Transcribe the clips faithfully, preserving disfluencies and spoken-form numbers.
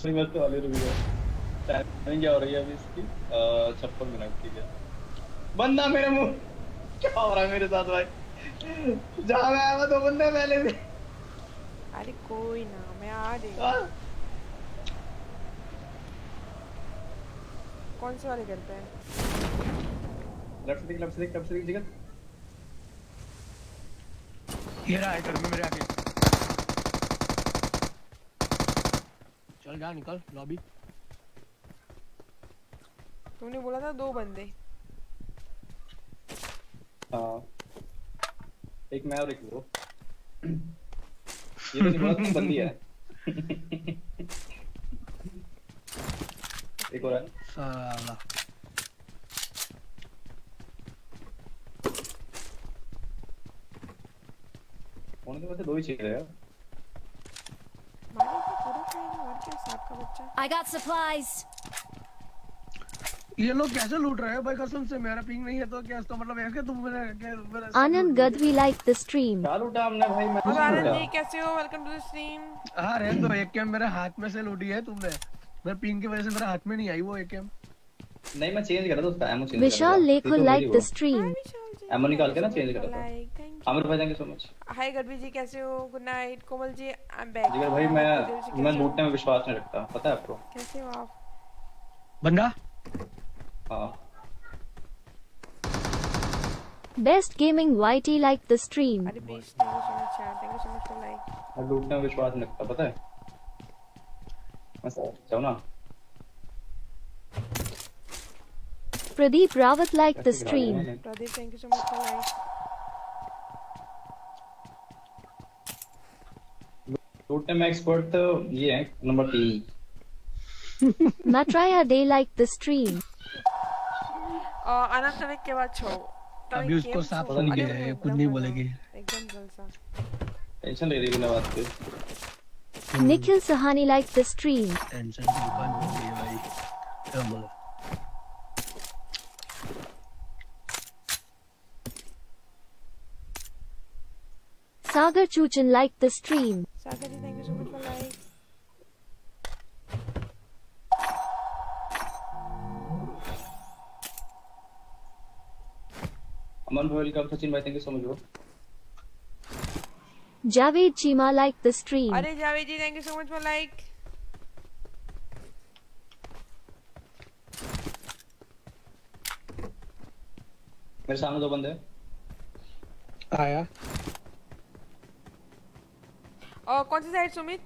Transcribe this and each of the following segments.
Minute वाली रुक गया। टाइमिंग क्या हो रही है अभी इसकी? छप्पन मिनट। ठीक है। बंदा मेरे मुंह क्या हो रहा है मेरे साथ भाई? जहाँ मैं आया दो बंदे पहले से। अरे कोई ना, मैं आ रही हूँ। हाँ? कौन से वाले घर पे है? लेफ्ट से देख, लेफ्ट से देख, लेफ्ट से देख जिगर। ये रहा है घर में मेरे आगे। चल जा निकल लॉबी। तुमने बोला था दो बंदे। हाँ एक मैं और एक वो। ये तो नहीं बोला तुम बंदी है। एक और है साला। होने तो वैसे दो ही चाहिए यार। मारो तो पूरा खाएगा और क्या, सांप का बच्चा। I got supplies. ये लोग कैसे लूट रहे हैं भाई कसम से? मेरा पिंग नहीं है तो क्या इसका मतलब है कि तुम मेरे क्या मेरा Anand Gadvi liked the stream. क्या लूटा हमने भाई? मैं अब आनंद जी कैसे हो? Welcome to the stream. हाँ रे तो एक कैम मेरे हाथ में से लूटी है तुमने। मेरे पिंग की वजह से मेरे हाथ में नहीं आई वो एक कैम। नहीं मैं चेंज करा था उसका एमो चेंज करा। Vishal Lekho liked the stream. Emote निकाल के ना चेंज करा था। आमिर भाई thank you so much. Hi Gadhvi ji कैसे हो? Good night. Komal ji I am back. Jigar भाई मैं मैं लूटने में विश्वास नहीं रखता, पता है आपको? कैसे हो आप? बंदा हाँ Best Gaming Y T liked the stream. अरे best, thank you so much यार, thank you so much for like. मैं लूटने में विश्वास नहीं रखता, पता है? मैं जाओ ना। Pradeep Rawat liked the stream. Pradeep thank you so much for like. लूटने में एक्सपर्ट तो ये है नंबर तीन। Matraya Day liked the stream. और अनंत तनिक के बाद छो अभी उसको साफ सुन गया है, कुछ नहीं बोलेगी। एकदम जलसा। टेंशन ले रही है बिना बात के। Nikhil Sahani liked the stream. Tension की दुकान बन गई भाई। क्या बोला? Sagar Chuchan liked the stream. Sagar ji thank you so much for like. Aman भाई वेलकम। सचिन भाई thank you so much bro. Javed Chima liked the stream. अरे Javed ji thank you so much for like. मेरे सामने दो बंदे आया। और कौन सी साइड सुमित?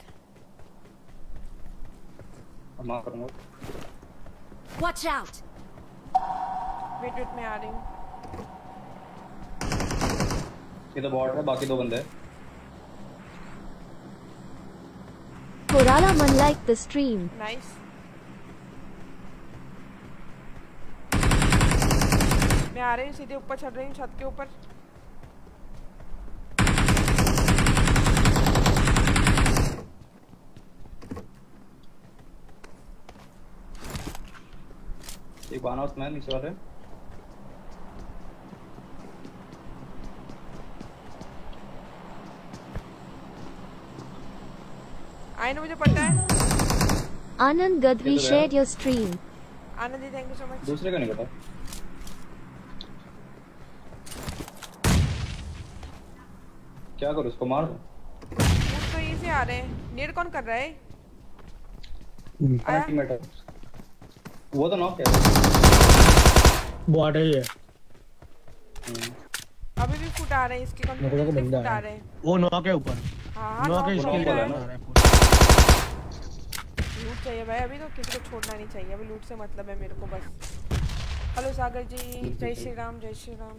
माफ करूंगा। Watch out. वेट वेट मैं आ रही हूँ। ये तो बॉट है, बाकी दो बंदे हैं। Korala Man liked the stream. Nice. मैं आ रही हूँ, सीधे ऊपर चढ़ रही हूँ छत के ऊपर। एक वन हाउस मैन नीचे वाले। आई नो मुझे पता है। Anand Gadvi shared your stream. Anand ji thank you so much. दूसरे का नहीं पता। क्या करूं, उसको मार दूं? वो तो यहीं से आ रहे हैं। नेड कौन कर रहा है? आया? टीममेट है वो तो नॉक है। बॉट है ये। अभी भी फुट आ रहे हैं इसके मेरे को कंप्यूटर से बंदा फुट आ है। रहे हैं। वो नॉक है ऊपर। हाँ हाँ नॉक है नॉक इसके हो रहा ऊपर है। है। लूट चाहिए भाई, अभी तो किसी को छोड़ना नहीं चाहिए। अभी लूट से मतलब है मेरे को बस। हेलो सागर जी, जय श्री राम, जय श्री राम।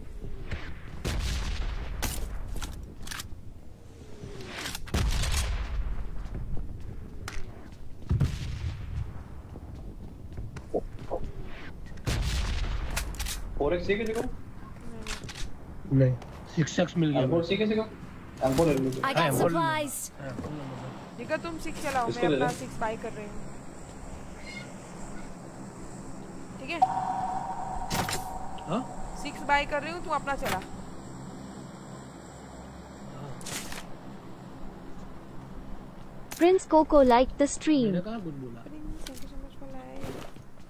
फोर एक्स किसी को नहीं सिक्स एक्स मिल गया। फोर सी किसी को एम फोर ले लो। I got supplies. देखो तुम सिक्स चलाओ, मैं इसको ले अपना ले। सिक्स बाई कर रही हूँ। ठीक है हाँ सिक्स बाई कर रही हूँ, तू अपना चला। Prince Coco liked the stream. मैंने कहाँ कुछ बोला? Prince, thank you so much for like.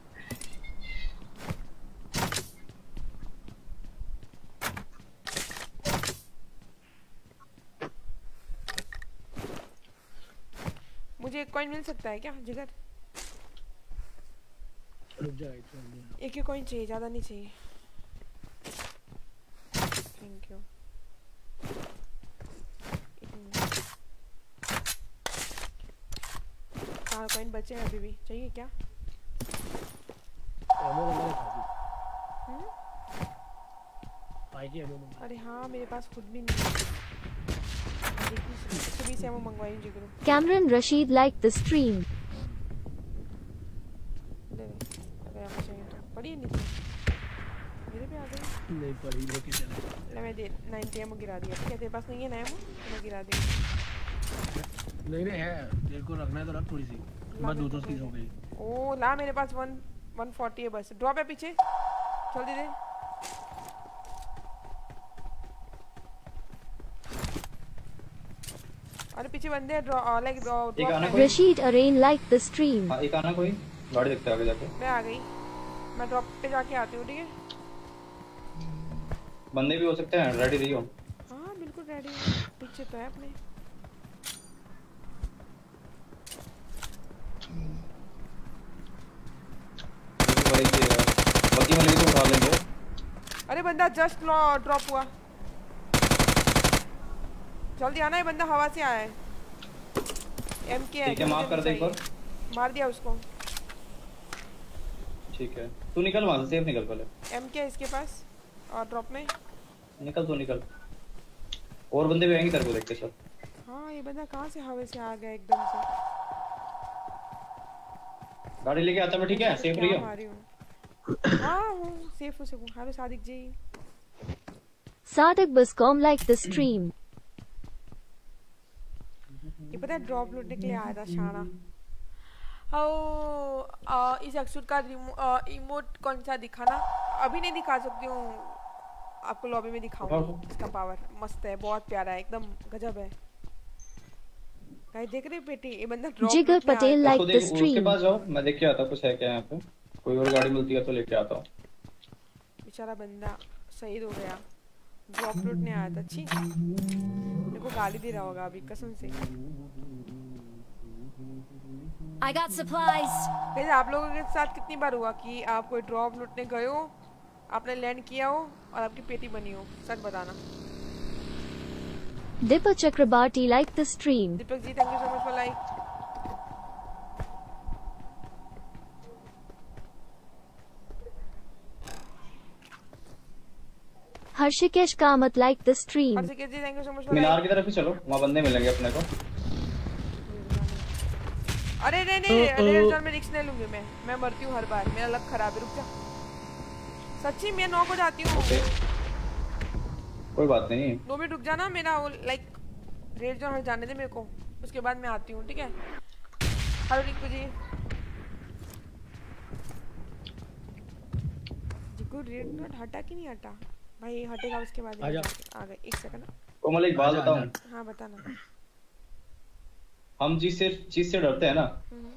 मुझे एक कॉइन मिल सकता है क्या जिगर? रुक जा एक मिनट। एक ही कॉइन चाहिए, ज्यादा नहीं चाहिए। Thank you. चार कॉइन बचे हैं अभी भी, चाहिए क्या? एमो मैंने खा दी। हम्म? फाइव जी एमो मंगा। अरे हाँ मेरे पास खुद भी नहीं है। सुबह से एमो मंगवाई हूँ जिगरू। Cameron Rashid liked the stream. ले ले, अगर एमो चाहिए तो पड़ी है नीचे। मेरे पे आ गई। नहीं पड़ी, लेके चले। ले मैं दे नाइंटी एमो गिरा दिया। क्या तेरे पास नहीं है ना एमो? मैं गिरा दी। नहीं नहीं है, तेरे को रखना है तो रख थोड़ी सी। बस दो दो चीज हो गई। ओ ला मेरे पास वन वन फोर्टी है बस। ड्रॉप है पीछे, जल्दी दे। अरे पीछे बंदे हैं, ड्रॉ लाइक ड्रॉप एक आना है। कोई? Rashid Arain liked the stream. हाँ एक आना कोई गाड़ी देखते आगे जाके। मैं आ गई, मैं ड्रॉप पे जाके आती हूँ, ठीक है? बंदे भी हो सकते हैं, रेडी रहियो। हाँ बिल्कुल रेडी हूँ, पीछे तो है अपने। बाकी वाले भी तो उठा लेंगे। अरे बंदा जस्ट ड्रॉप हुआ, जल्दी आना, ये बंदा हवा से आया है। एमके है, ठीक है, माफ कर दे एक बार। मार दिया उसको। ठीक है, तू निकल वहां से, सेफ निकल पहले। एमके है इसके पास और ड्रॉप में। निकल तू निकल, और बंदे भी आएंगे तेरे को देख के सब। हाँ ये बंदा कहाँ से हवा से आ गया एकदम से। गाड़ी लेके आता मैं, ठीक है? सेफ रहियो। मारी हूँ। हाँ हूँ, सेफ हो सकूँ। Hello Sadiq ji. Sadiq Bascom liked the stream. ये पता है ड्रॉप लूटने के लिए आया था शाना। ओ आ, इस एक्सूट का इमोट कौन सा दिखाना? अभी नहीं दिखा सकती हूँ, आपको लॉबी में दिखाऊंगी। इसका पावर मस्त है, बहुत प्यारा है, एकदम गजब है। गाइस देख रहे पेटी, ये बंदा drop Jigar Patel liked the उसके stream. पास जाओ, मैं देख के आता कुछ है क्या यहाँ पे। कोई और गाड़ी मिलती है तो लेके आता हूँ। बेचारा बंदा शहीद हो गया, ड्रॉप लूटने आया था। छी, मेरे को गाली दे रहा होगा अभी कसम से। I got supplies. गाइस आप लोगों के साथ कितनी बार हुआ कि आप कोई ड्रॉप लूटने गए हो, आपने लैंड किया हो और आपकी पेटी बनी हो? सच बताना। Dipper Chakrabarti liked the stream. Deepak ji thank you so much for like. Harshikesh Kamath liked the stream. Harshikesh ji thank you so much for मीनार लाइक। की तरफ ही चलो, वहाँ बंदे मिलेंगे अपने को। अरे नहीं नहीं, रेड जोन में रिस्क नहीं लूंगी मैं मैं मरती हूँ हर बार, मेरा लक खराब है। रुक जा, सच्ची मैं नॉक हो जाती हूँ। ओके, कोई बात नहीं। दो मिनट रुक जाना, मेरा वो लाइक रेड जोन हट जाने दे मेरे को, उसके बाद मैं आती हूँ, ठीक है? हेलो रिंकू जी। जिको रेड जोन हटा कि नहीं हटा? भाई हटेगा उसके बाद आजा। आ गए। एक सेकंड। कोमल एक बात बताऊं, हाँ बताना। हम जिस चीज से डरते हैं ना,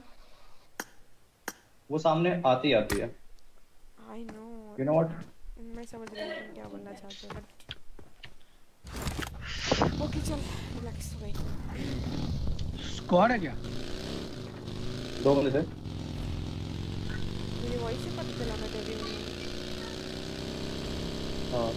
वो सामने आती आती है। I know, you know what? मैं समझ रही हूँ तुम क्या बोलना चाहते हो, बट ओके चल रिलैक्स भाई। स्क्वाड है क्या? दो बंदे थे। मेरी वॉइस से पता चला मैं डरी हुई हूँ। हाँ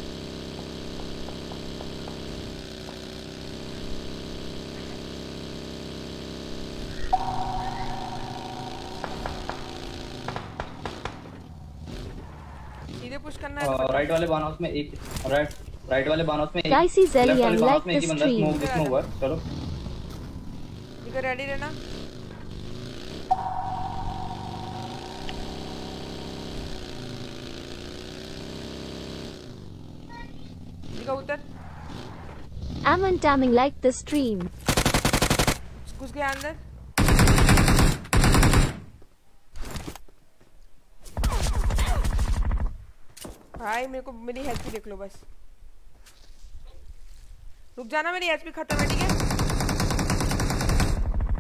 सीधे पुश करना है। राइट वाले बान हाउस में एक, राइट राइट वाले बान हाउस में एक, Dicey लेफ्ट वाले Zellian बान हाउस liked में एक the ही बंदा stream. स्मोक जिसमें हुआ है। चलो इधर रेडी रहना। दिखा उतर। Aman Taming liked the stream. घुस गया अंदर। भाई मेरे को मेरी हेल्थ भी देख लो बस। रुक जाना, मेरी एचपी खत्म है, ठीक है?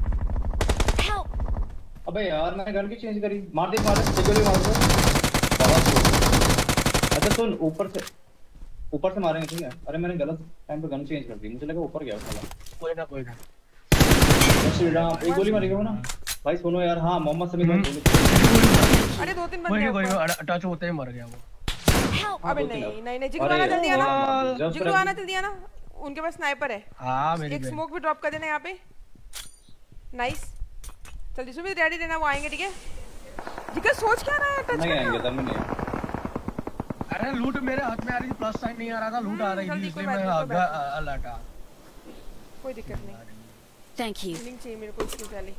अबे यार मैंने गन की चेंज करी। मार दे मार दे गोली मार दो। अच्छा सुन ऊपर से ऊपर से मारेंगे ठीक है। अरे मैंने गलत टाइम पे गन चेंज कर दी मुझे लगा ऊपर गया साला। कोई ना कोई ना श्री राम एक गोली मारेगा वो ना भाई। सुनो यार हाँ मोहम्मद समीर भाई गोली। अरे दो तीन कोई बंदे कोई ऊपर। टच होते ही मर गया वो। अबे नहीं नहीं नहीं जिगरू आना जल्दी आना। जिगरू आना जल्दी आना। उनके पास स्नाइपर है। हां मेरी एक स्मोक भी ड्रॉप कर देना यहाँ पे। नाइस जल्दी सुमित रेडी रहना वो आएंगे ठीक है। जिगर सोच क्या रहा है टच नहीं आएंगे तब नहीं। अरे लूट मेरे हाथ में आ रही थी प्लस साइन नहीं आ रहा था लूट आ रही थी इसलिए मैं अलर्टा। कोई दिक्कत नहीं। Thank you. लिंक चाहिए मेरे को इसके पहले।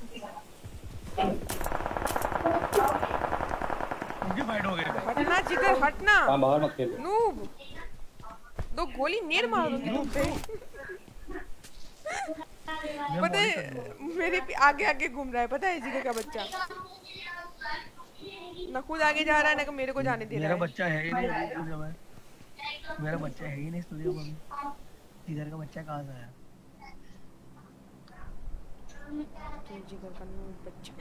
उनकी फाइट हो गई। हटना जिगर हटना। हां बाहर मत खेल। नूब दो गोली नेड़ मार दूंगी तुम पे। पता है मेरे आगे आगे घूम रहा है पता है जिगर का बच्चा। ना खुद आगे जा रहा है ना मेरे को जाने दे रहा है। मेरा बच्चा है ही नहीं स्टूडियो में। मेरा बच्चा है ही नहीं स्टूडियो में। इधर का बच्चा कहां से आया? जिगर का नूब बच्चा।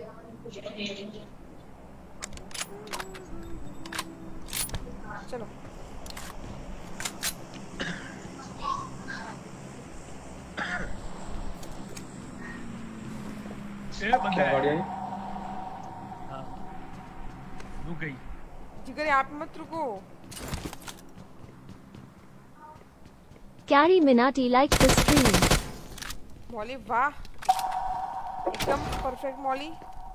चलो ए बंदा गाड़ी आई। हां रुक गई। जिगर यहाँ पे मत रुको। Carry Minati like the stream. Mauli वाह एकदम perfect Mauli.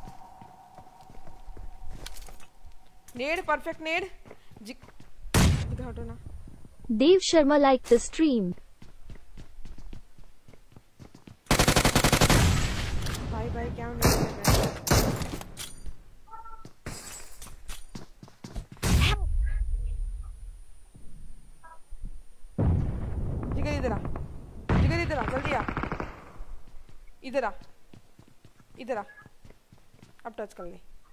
Ned perfect Ned. जिग इधर हटो ना। Dev Sharma like the stream. भाई भाई क्या नहीं कर रहा है। जिगर इधर आ जिगर इधर आ जल्दी आ इधर आ इधर आ अब टच कर ले।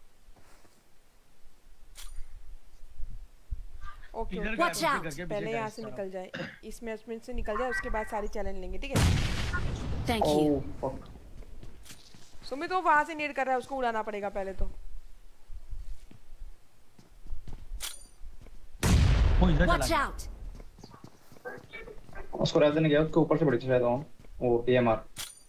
ओके इधर Watch का out. करके पहले यहाँ से निकल जाए इस मैच में से निकल जाए उसके बाद सारी चैलेंज लेंगे ठीक है। Thank you. Oh fuck. Sumit तो वहां से नेड कर रहा है उसको उड़ाना पड़ेगा पहले तो। वो इधर Watch चला out. उसको रहने नहीं गया उसके ऊपर से बड़ी थी शायद वो वो टीएमआर।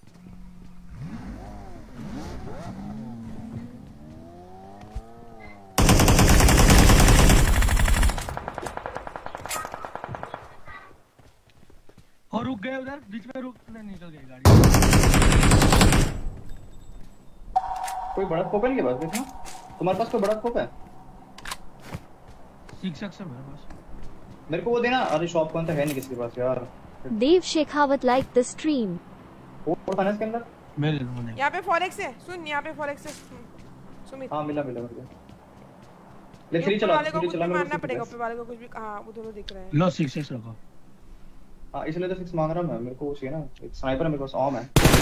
और रुक गए उधर बीच में रुक नहीं निकल गई गाड़ी। कोई बड़ा स्कोप है इनके पास देखना। तुम्हारे पास कोई बड़ा स्कोप है? सिक्स एक्स है मेरे पास। मेरे को वो देना। अरे शॉप कौन सा है नहीं किसी के पास यार। Dev Shekhawat like the stream. वो फाइनेंस के अंदर मेरे लोने यहाँ पे फॉरेक्स है सुन यहाँ पे फॉरेक्स है सुमित। हां मिला मिला मिला। ले ये थ्री ऊपर चला वाले को थ्री कुछ चला भी मेरे मारना को पड़ेगा ऊपर वाले को कुछ भी। हाँ वो दोनों दिख रहे हैं। लो सिक्स एक्स रखो। हां इसलिए तो सिक्स मांग रहा हूं मैं। मेरे को वो चाहिए ना एक स्नाइपर मेरे पास ऑम है।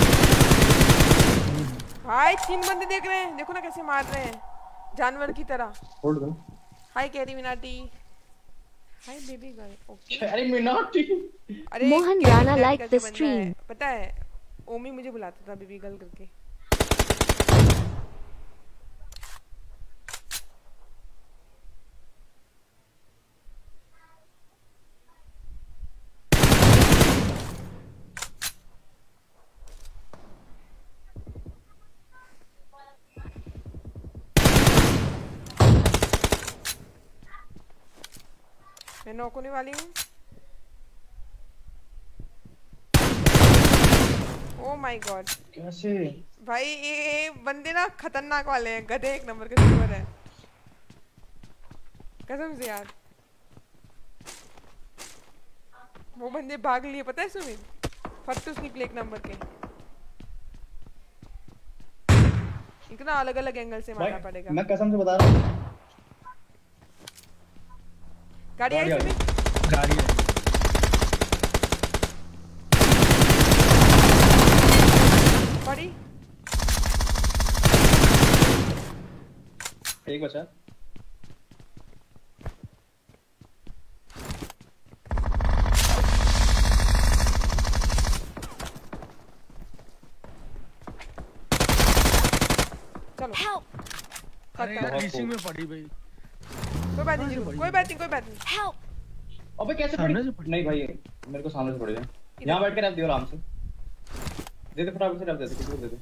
भाई तीन बंदे देख रहे हैं देखो ना कैसे मार रहे हैं जानवर की तरह। होल्ड कर। Hi Carry Minati. Hi baby girl. Okay अरे मिनाटी। अरे Mohan Carry Rana girl like करके the बंदा stream. है, पता है ओमी मुझे बुलाता था बेबी गर्ल करके। मैं नॉक होने वाली हूँ। ओह माय गॉड कैसे? भाई ये बंदे ना खतरनाक वाले हैं गधे एक नंबर के सुपर है कसम से यार। वो बंदे भाग लिए पता है सुमित फट्टूस निकले एक नंबर के। इतना अलग अलग एंगल से मारना पड़ेगा। मैं कसम से बता रहा हूँ। गाड़ी आई सुमित। गाड़ी है। बड़ी एक बचा। चलो Help! अरे यार रीचिंग में पड़ी भाई। कोई बात नहीं जिगर, कोई बात नहीं कोई बात नहीं। Help! अबे कैसे सामने पड़ी? से पड़ी। नहीं भाई मेरे को सामने से पड़ी है। यहाँ बैठ के रख दियो आराम से। दे दे फटाफट से रख दे दे किसी को दे दे।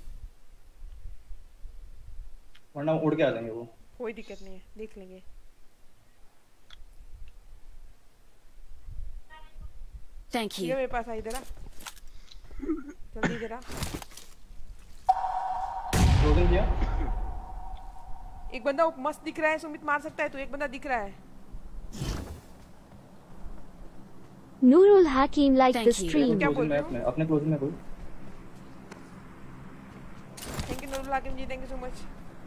वरना उड़ के आ जाएंगे वो। कोई दिक्कत नहीं है, देख लेंगे। Thank ये you. मेरे पास आ इधर आ, जल्दी इधर आ। फ्रोजन किया? एक बंदा मस्त दिख रहा है, सुमित मार सकता है तू, एक बंदा दिख रहा है। Nurul Hakim liked Thank the you. stream. क्या क्लोजिंग बोल में रहे हो? अपने अपने क्लोजिंग में कोई। Thank you Nurul Hakim ji, thank you so much.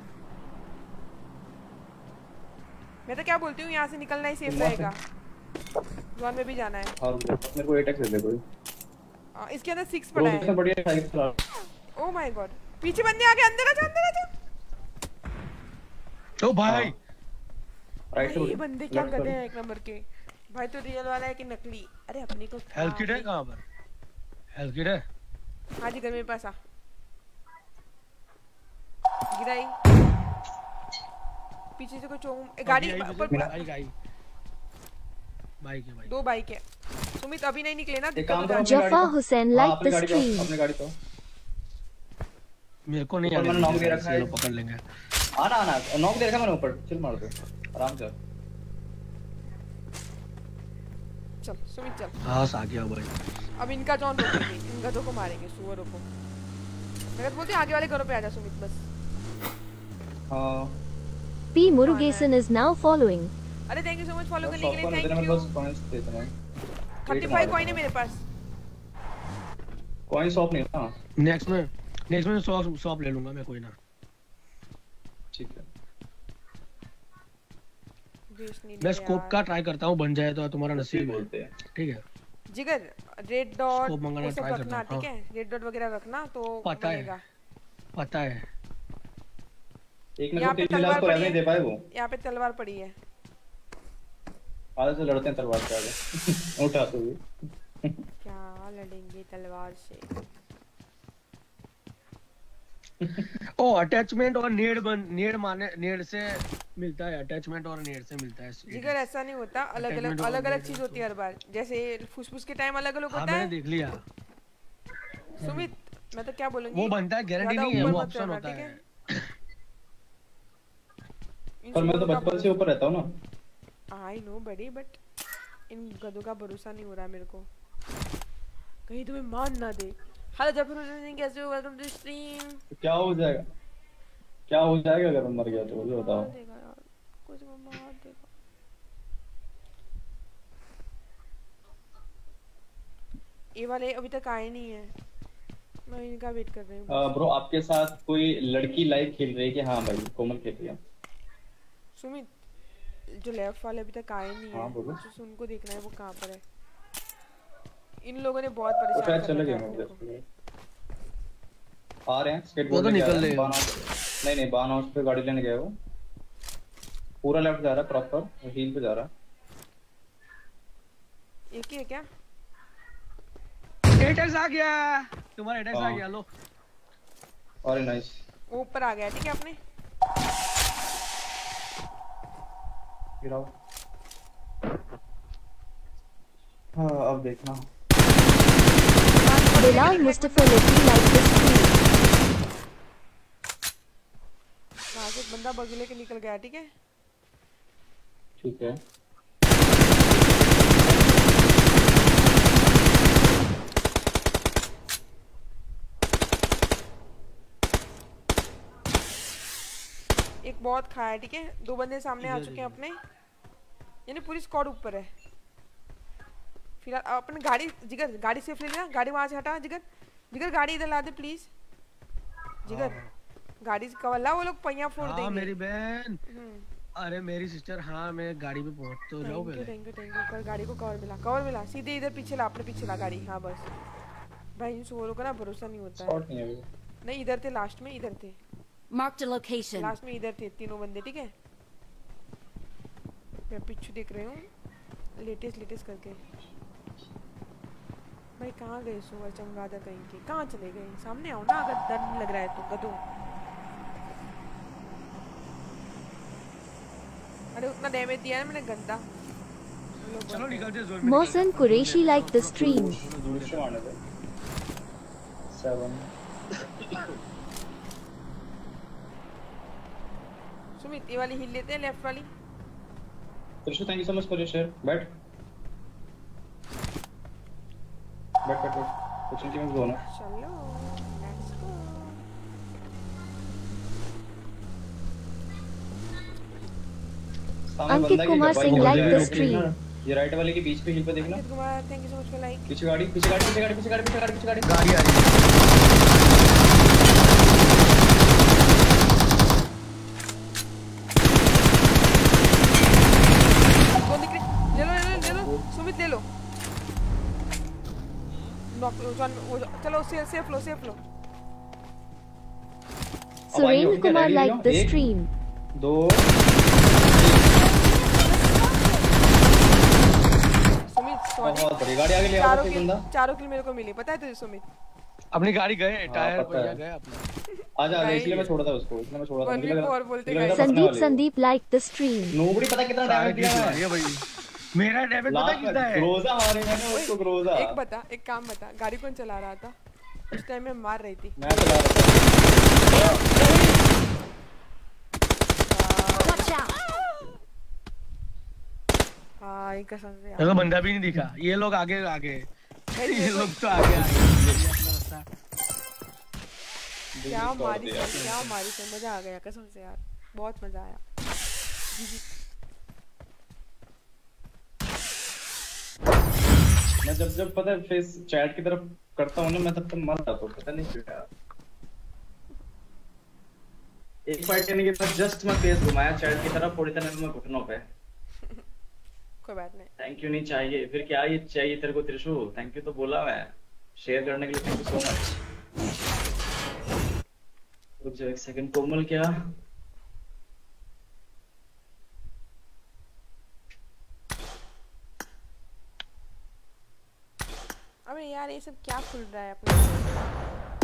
मैं तो क्या बोलती हूँ, यहाँ से निकलना ही सेफ तुम वहाँ से- रहेगा। जोन में भी जाना है। और मेरे को एट एक्स दे दे कोई। आ, इसके अंदर सिक्स पड़ा फ्रोजन से है। बढ़िया साइकिल चला। ओह माय गॉड, पीछे बंदे आ गए, अंदर आजा अंदर आजा। ओ भाई राइट से भाई, ये बढ़िया। बंदे क्या लेफ्ट कर से रहे हैं एक नंबर के। भाई तो रियल वाला है कि नकली? अरे अपने को क्या हेल्थ किट है भाई? कहाँ पर? हेल्थ किट है? हाँ जी, घर मेरे पास आ। गिराई पीछे से कोई चोम गाड़ी अभी आई पर, मुझे- बाइक आई। बाइक है भाई। दो बाइक है। सुमित अभी नहीं निकले ना, एक दिक्कत काम हो करो, जाएगी। अपनी Jaffa गाड़ी को- Hussain हाँ, liked अपनी the गाड़ी को- stream. अपनी गाड़ी को मेरे को नहीं ऊपर आने मैंने नॉक दे देंगे, रखा है। ये लोग पकड़ लेंगे। आना आना नॉक दे रखा मैंने ऊपर, चिल मार दो आराम से। चल सुमित चल, हाँ आ गया भाई। अब इनका जॉन रोकेंगे, इन गधों को मारेंगे, सुअरों को। मैं तो बोलती हूँ आगे वाले घरों पे आजा सुमित बस। हाँ P. Murugesan is now following. अरे thank you so much follow करने शॉप के पर लिए, मेरे थैंक में यू। बस कॉइंस देते हैं। थर्टी फाइव कॉइन है मेरे पास। कॉइन शॉप नहीं है ना? नेक्स्ट में नेक्स्ट में सॉप सॉप ले लूंगा मैं, कोई ना। ठीक है। वेस्ट नहीं मैं ले स्कोप यार। का ट्राई करता हूँ, बन जाए तो तुम्हारा नसीब नसीब है। बोलते हैं। ठीक है। जिगर रेड डॉट Scope मंगाना वो सब try करना, रखना, ठीक हाँ। है? रेड डॉट वगैरह रखना तो पता है। बनेगा। पता है। एक मेरे यहाँ को पे तीन मिला तलवार तो पड़ी ऐसे है। ही दे पाए वो। यहाँ पे तलवार पड़ी है। आधे से लड़ते हैं तलवार से आगे। उठा तो भी। क्या लड़ेंगे तलवार से? ओ अटैचमेंट और नेड बन नेड मारने नेड से मिलता है, अटैचमेंट और नेड से मिलता है। जिगर ऐसा नहीं होता, अलग अलग Attachment अलग और अलग need चीज है होती है हर बार। जैसे फुसफुस के टाइम अलग अलग हाँ होता मैंने है। देख लिया। सुमित मैं तो क्या बोलूंगी, वो बनता है, गारंटी ज्यादा नहीं है, ऊपर वो मत ऑप्शन चढ़ना, होता ठीक है। इन पर मैं तो सुअरों का बचपन से ऊपर रहता हूँ ना। भरोसा- आई नो बड़ी, बट इन गधों का भरोसा नहीं हो रहा मेरे को, कहीं तुम्हें मान ना दे। हेलो जफर हुसैन, कैसे हो? Welcome to stream. तो क्या हो जाएगा? क्या हो जाएगा अगर मैं मर गया तो मुझे बताओ। मार देगा यार, कुछ वो मार देगा। ये वाले अभी तक आए नहीं है, मैं इनका वेट कर रही हूँ। ब्रो आपके साथ कोई लड़की लाइव खेल रही है कि? हाँ भाई कोमल खेल रही है। सुमित जो लेफ्ट वाले अभी तक आए नहीं हाँ, है, बोलो। जो उनको देखना है वो कहाँ पर है। इन लोगों ने बहुत वो परेशान शायद कर चले रखा गए है होंगे अपने को। आ रहे हैं वो स्केटबोर्ड तो लेके आ निकल रहे रहे हैं हैं। बान हाउस। नहीं नहीं बान हाउस पे गाड़ी लेने गए वो। पूरा लेफ्ट जा रहा है प्रॉपर, हील पे जा रहा है। एक ही है क्या? एट एक्स आ गया, तुम्हारा एट एक्स आ हाँ। गया। लो अरे नाइस। वो ऊपर आ गया, ठीक है आपने। गिराओ। हाँ अब देखना। Bilal Mustafa Latif liked the stream. वहाँ से एक बंदा बगले के निकल गया, ठीक है। ठीक है। एक बहुत खाया है, ठीक है। दो बंदे सामने आ चुके हैं अपने, यानी पूरी स्क्वाड ऊपर है। फिलहाल अपने गाड़ी, जिगर गाड़ी सेफ ले लेना, गाड़ी वहां से हटा। जिगर जिगर गाड़ी इधर ला दे प्लीज। जिगर गाड़ी से कवर ला, वो लोग पहिया फोड़ हाँ देंगे। मेरी बहन, हम्म, अरे मेरी सिस्टर, हाँ मैं गाड़ी पे पहुंच तो जाओ थैंक यू पहले। Thank you thank you. कर गाड़ी को कवर मिला, कवर मिला। सीधे इधर पीछे ला, अपने पीछे ला गाड़ी। हाँ बस भाई, इन सोलों का ना भरोसा नहीं होता है। शॉट नहीं है अभी। नहीं इधर थे, लास्ट में इधर थे, Marked a location. लास्ट में इधर थे तीनों बंदे, ठीक है। मैं पीछे देख रही हूँ, लेटेस्ट लेटेस्ट करके। भाई कहाँ गए सुअर चमगादड़ कहीं के? कहाँ चले गए? सामने आओ ना अगर डर नहीं लग रहा है तो गधों। अरे उतना डैमेज दिया है ना मैंने गंदा। चलो निकलते हैं जोन में। Mohsen Qureshi liked the stream. दूर से मारने दे। सेवन। सुमित ये वाली हिल लेते हैं लेफ्ट वाली। Trishu thank you so much for your share. बैठ बैठ बैठ बैठ कुछ नहीं मैं जोन है। चलो let's go. Ankit Kumar Singh like the stream. ये राइट वाले के बीच पे हिल पे देखना। Ankit Kumar thank you so much for like. पीछे गाड़ी पीछे गाड़ी पीछे गाड़ी पीछे गाड़ी पीछे गाड़ी पीछे गाड़ी गाड़ी आ रही है। कौन दिख रही? ले लो ले लो ले लो सुमित ले लो। नॉक वो चलो सेफ सेफ लो सेफ लो। Surendra Kumar liked the stream. दो सुमित सॉरी बहुत बड़ी गाड़ी आगे ले आओ चारों कोई किल बंदा। चारों किल मेरे को मिली पता है तुझे सुमित। अपनी गाड़ी गए टायर पता भैया है। गए अपना। आजा आजा इसलिए मैं छोड़ा था उसको इसलिए मैं छोड़ा था वन मुझे वी लगा फोर बोलते मुझे लगा गए। फंसने Sandeep वाले हो। Sandeep liked the stream. Nobody पता कितना सारे डैमेज दिया किल है मारिए भाई। मेरा डैमेज पता लाख कितना है? ग्रोजा मारे मैंने उसको ग्रोजा। एक बता एक काम बता गाड़ी कौन चला रहा था उस टाइम मैं मार रही थी। मैं चला रहा Watch out! हाँ एक कसम से यार। देखो बंदा भी नहीं दिखा। ये लोग आगे आगे ये लोग तो आगे आगे। क्या मारी सर क्या मारी सर मजा आ गया कसम से यार बहुत मजा आया। जी मैं जब जब पता है फेस चैट की तरफ करता हूँ ना मैं तब तक मर जाता हूँ पता नहीं क्यों यार। एक फाइट करने के बाद जस्ट मैं फेस घुमाया चैट की तरफ और इतना मैं घुटनों पे। कोई बात नहीं। थैंक यू नहीं चाहिए फिर क्या ये चाहिए तेरे को त्रिशु थैंक यू तो बोला मैं शेयर करने के लिए थैंक यू सो मच। रुक जाओ एक सेकंड कोमल क्या अबे यार ये सब क्या खुल रहा है अपने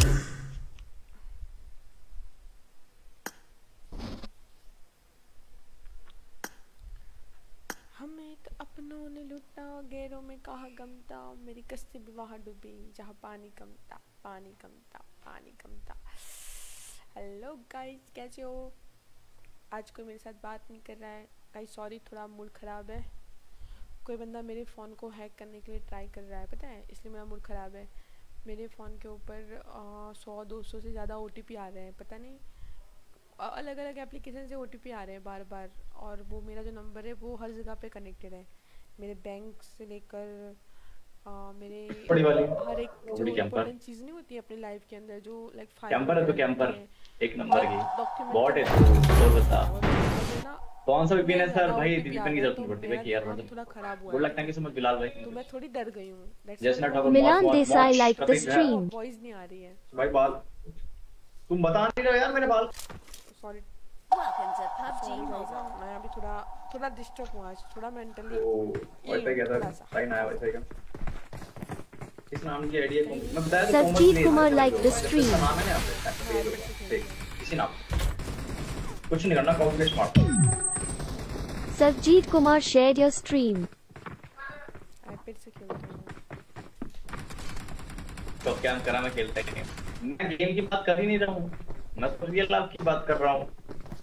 हमें तो अपनों ने लूटा गैरों में कहा गम था मेरी कश्ती भी वहाँ डूबी जहाँ पानी कम था पानी कम था पानी कम था। हेलो गाइस कैसे हो? आज कोई मेरे साथ बात नहीं कर रहा है गाइस सॉरी थोड़ा मूड ख़राब है। कोई बंदा मेरे फ़ोन को हैक करने के लिए ट्राई कर रहा है पता है इसलिए मेरा मूड ख़राब है। मेरे फ़ोन के ऊपर सौ दो सौ से ज़्यादा ओ टी पी आ रहे हैं पता नहीं अलग अलग एप्लीकेशन से ओ टी पी आ रहे हैं बार बार और वो मेरा जो नंबर है वो हर जगह पे कनेक्टेड है मेरे बैंक से लेकर मेरे बड़ी वाली हर एक जो इम्पोर्टेंट चीज़ नहीं होती है अपनी लाइफ के अंदर जो लाइक कैंपर है तो कैंपर एक नंबर की डॉक्यूमेंट बॉट है और बता ना कौन सा वीपीएन है सर भाई वीपीएन की जरूरत नहीं पड़ती भाई यार मतलब थोड़ा खराब हुआ good luck thank you so much Bilal भाई तो मैं थोड़ी डर गई हूं just not Milan Desai liked the stream. Voice नहीं आ रही है भाई बाल तुम बता नहीं रहे हो यार मेरे बाल sorry Welcome to P U B G Mobile. मैं अभी थोड़ा थोड़ा डिस्टर्ब हुआ आज थोड़ा मेंटली ओ वाईफाई क्या था साइन आया वाईफाई का इस नाम की आईडी है मैं बताया तो Sajjeet Kumar liked the stream. नाम है ना आपके इसी नाम कुछ नहीं करना कॉपी पेस्ट मार Sajjeet Kumar shared your stream. IPad से खेलते हैं तो क्या करा मैं खेलता ही नहीं मैं गेम की बात कर ही नहीं रहा हूँ मैं तो रियल लाइफ की बात कर रहा हूँ।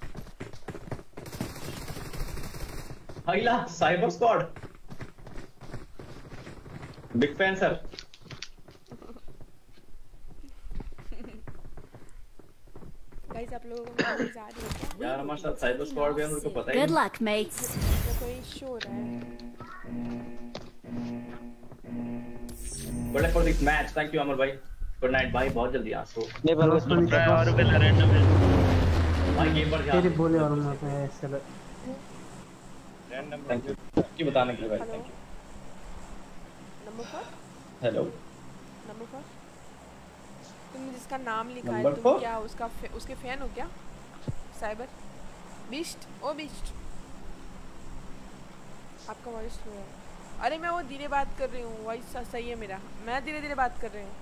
हाइला cyber squad big fan sir guys आप लोगों को आवाज आ रही है क्या यार हमारे साथ साइबर स्क्वाड भी है मुझे पता ही Good नहीं luck, mates. तो कोई इशू हो रहा है बड़े for this match thank you Amar भाई गुड नाइट भाई बहुत जल्दी आ सो नहीं पर वो सुन रहा है और पे रैंडम है भाई गेम पर जा तेरी बोले और मैं पे चलो रैंडम थैंक यू की बताने के लिए भाई hello thank you number four hello number four तुमने जिसका नाम लिखा है Number तुम four? क्या उसका फे, उसके फैन हो क्या साइबर बीस्ट ओ बीस्ट आपका वॉइस स्लो है अरे मैं वो धीरे बात कर रही हूँ वॉइस सही है मेरा मैं धीरे धीरे बात कर रही हूँ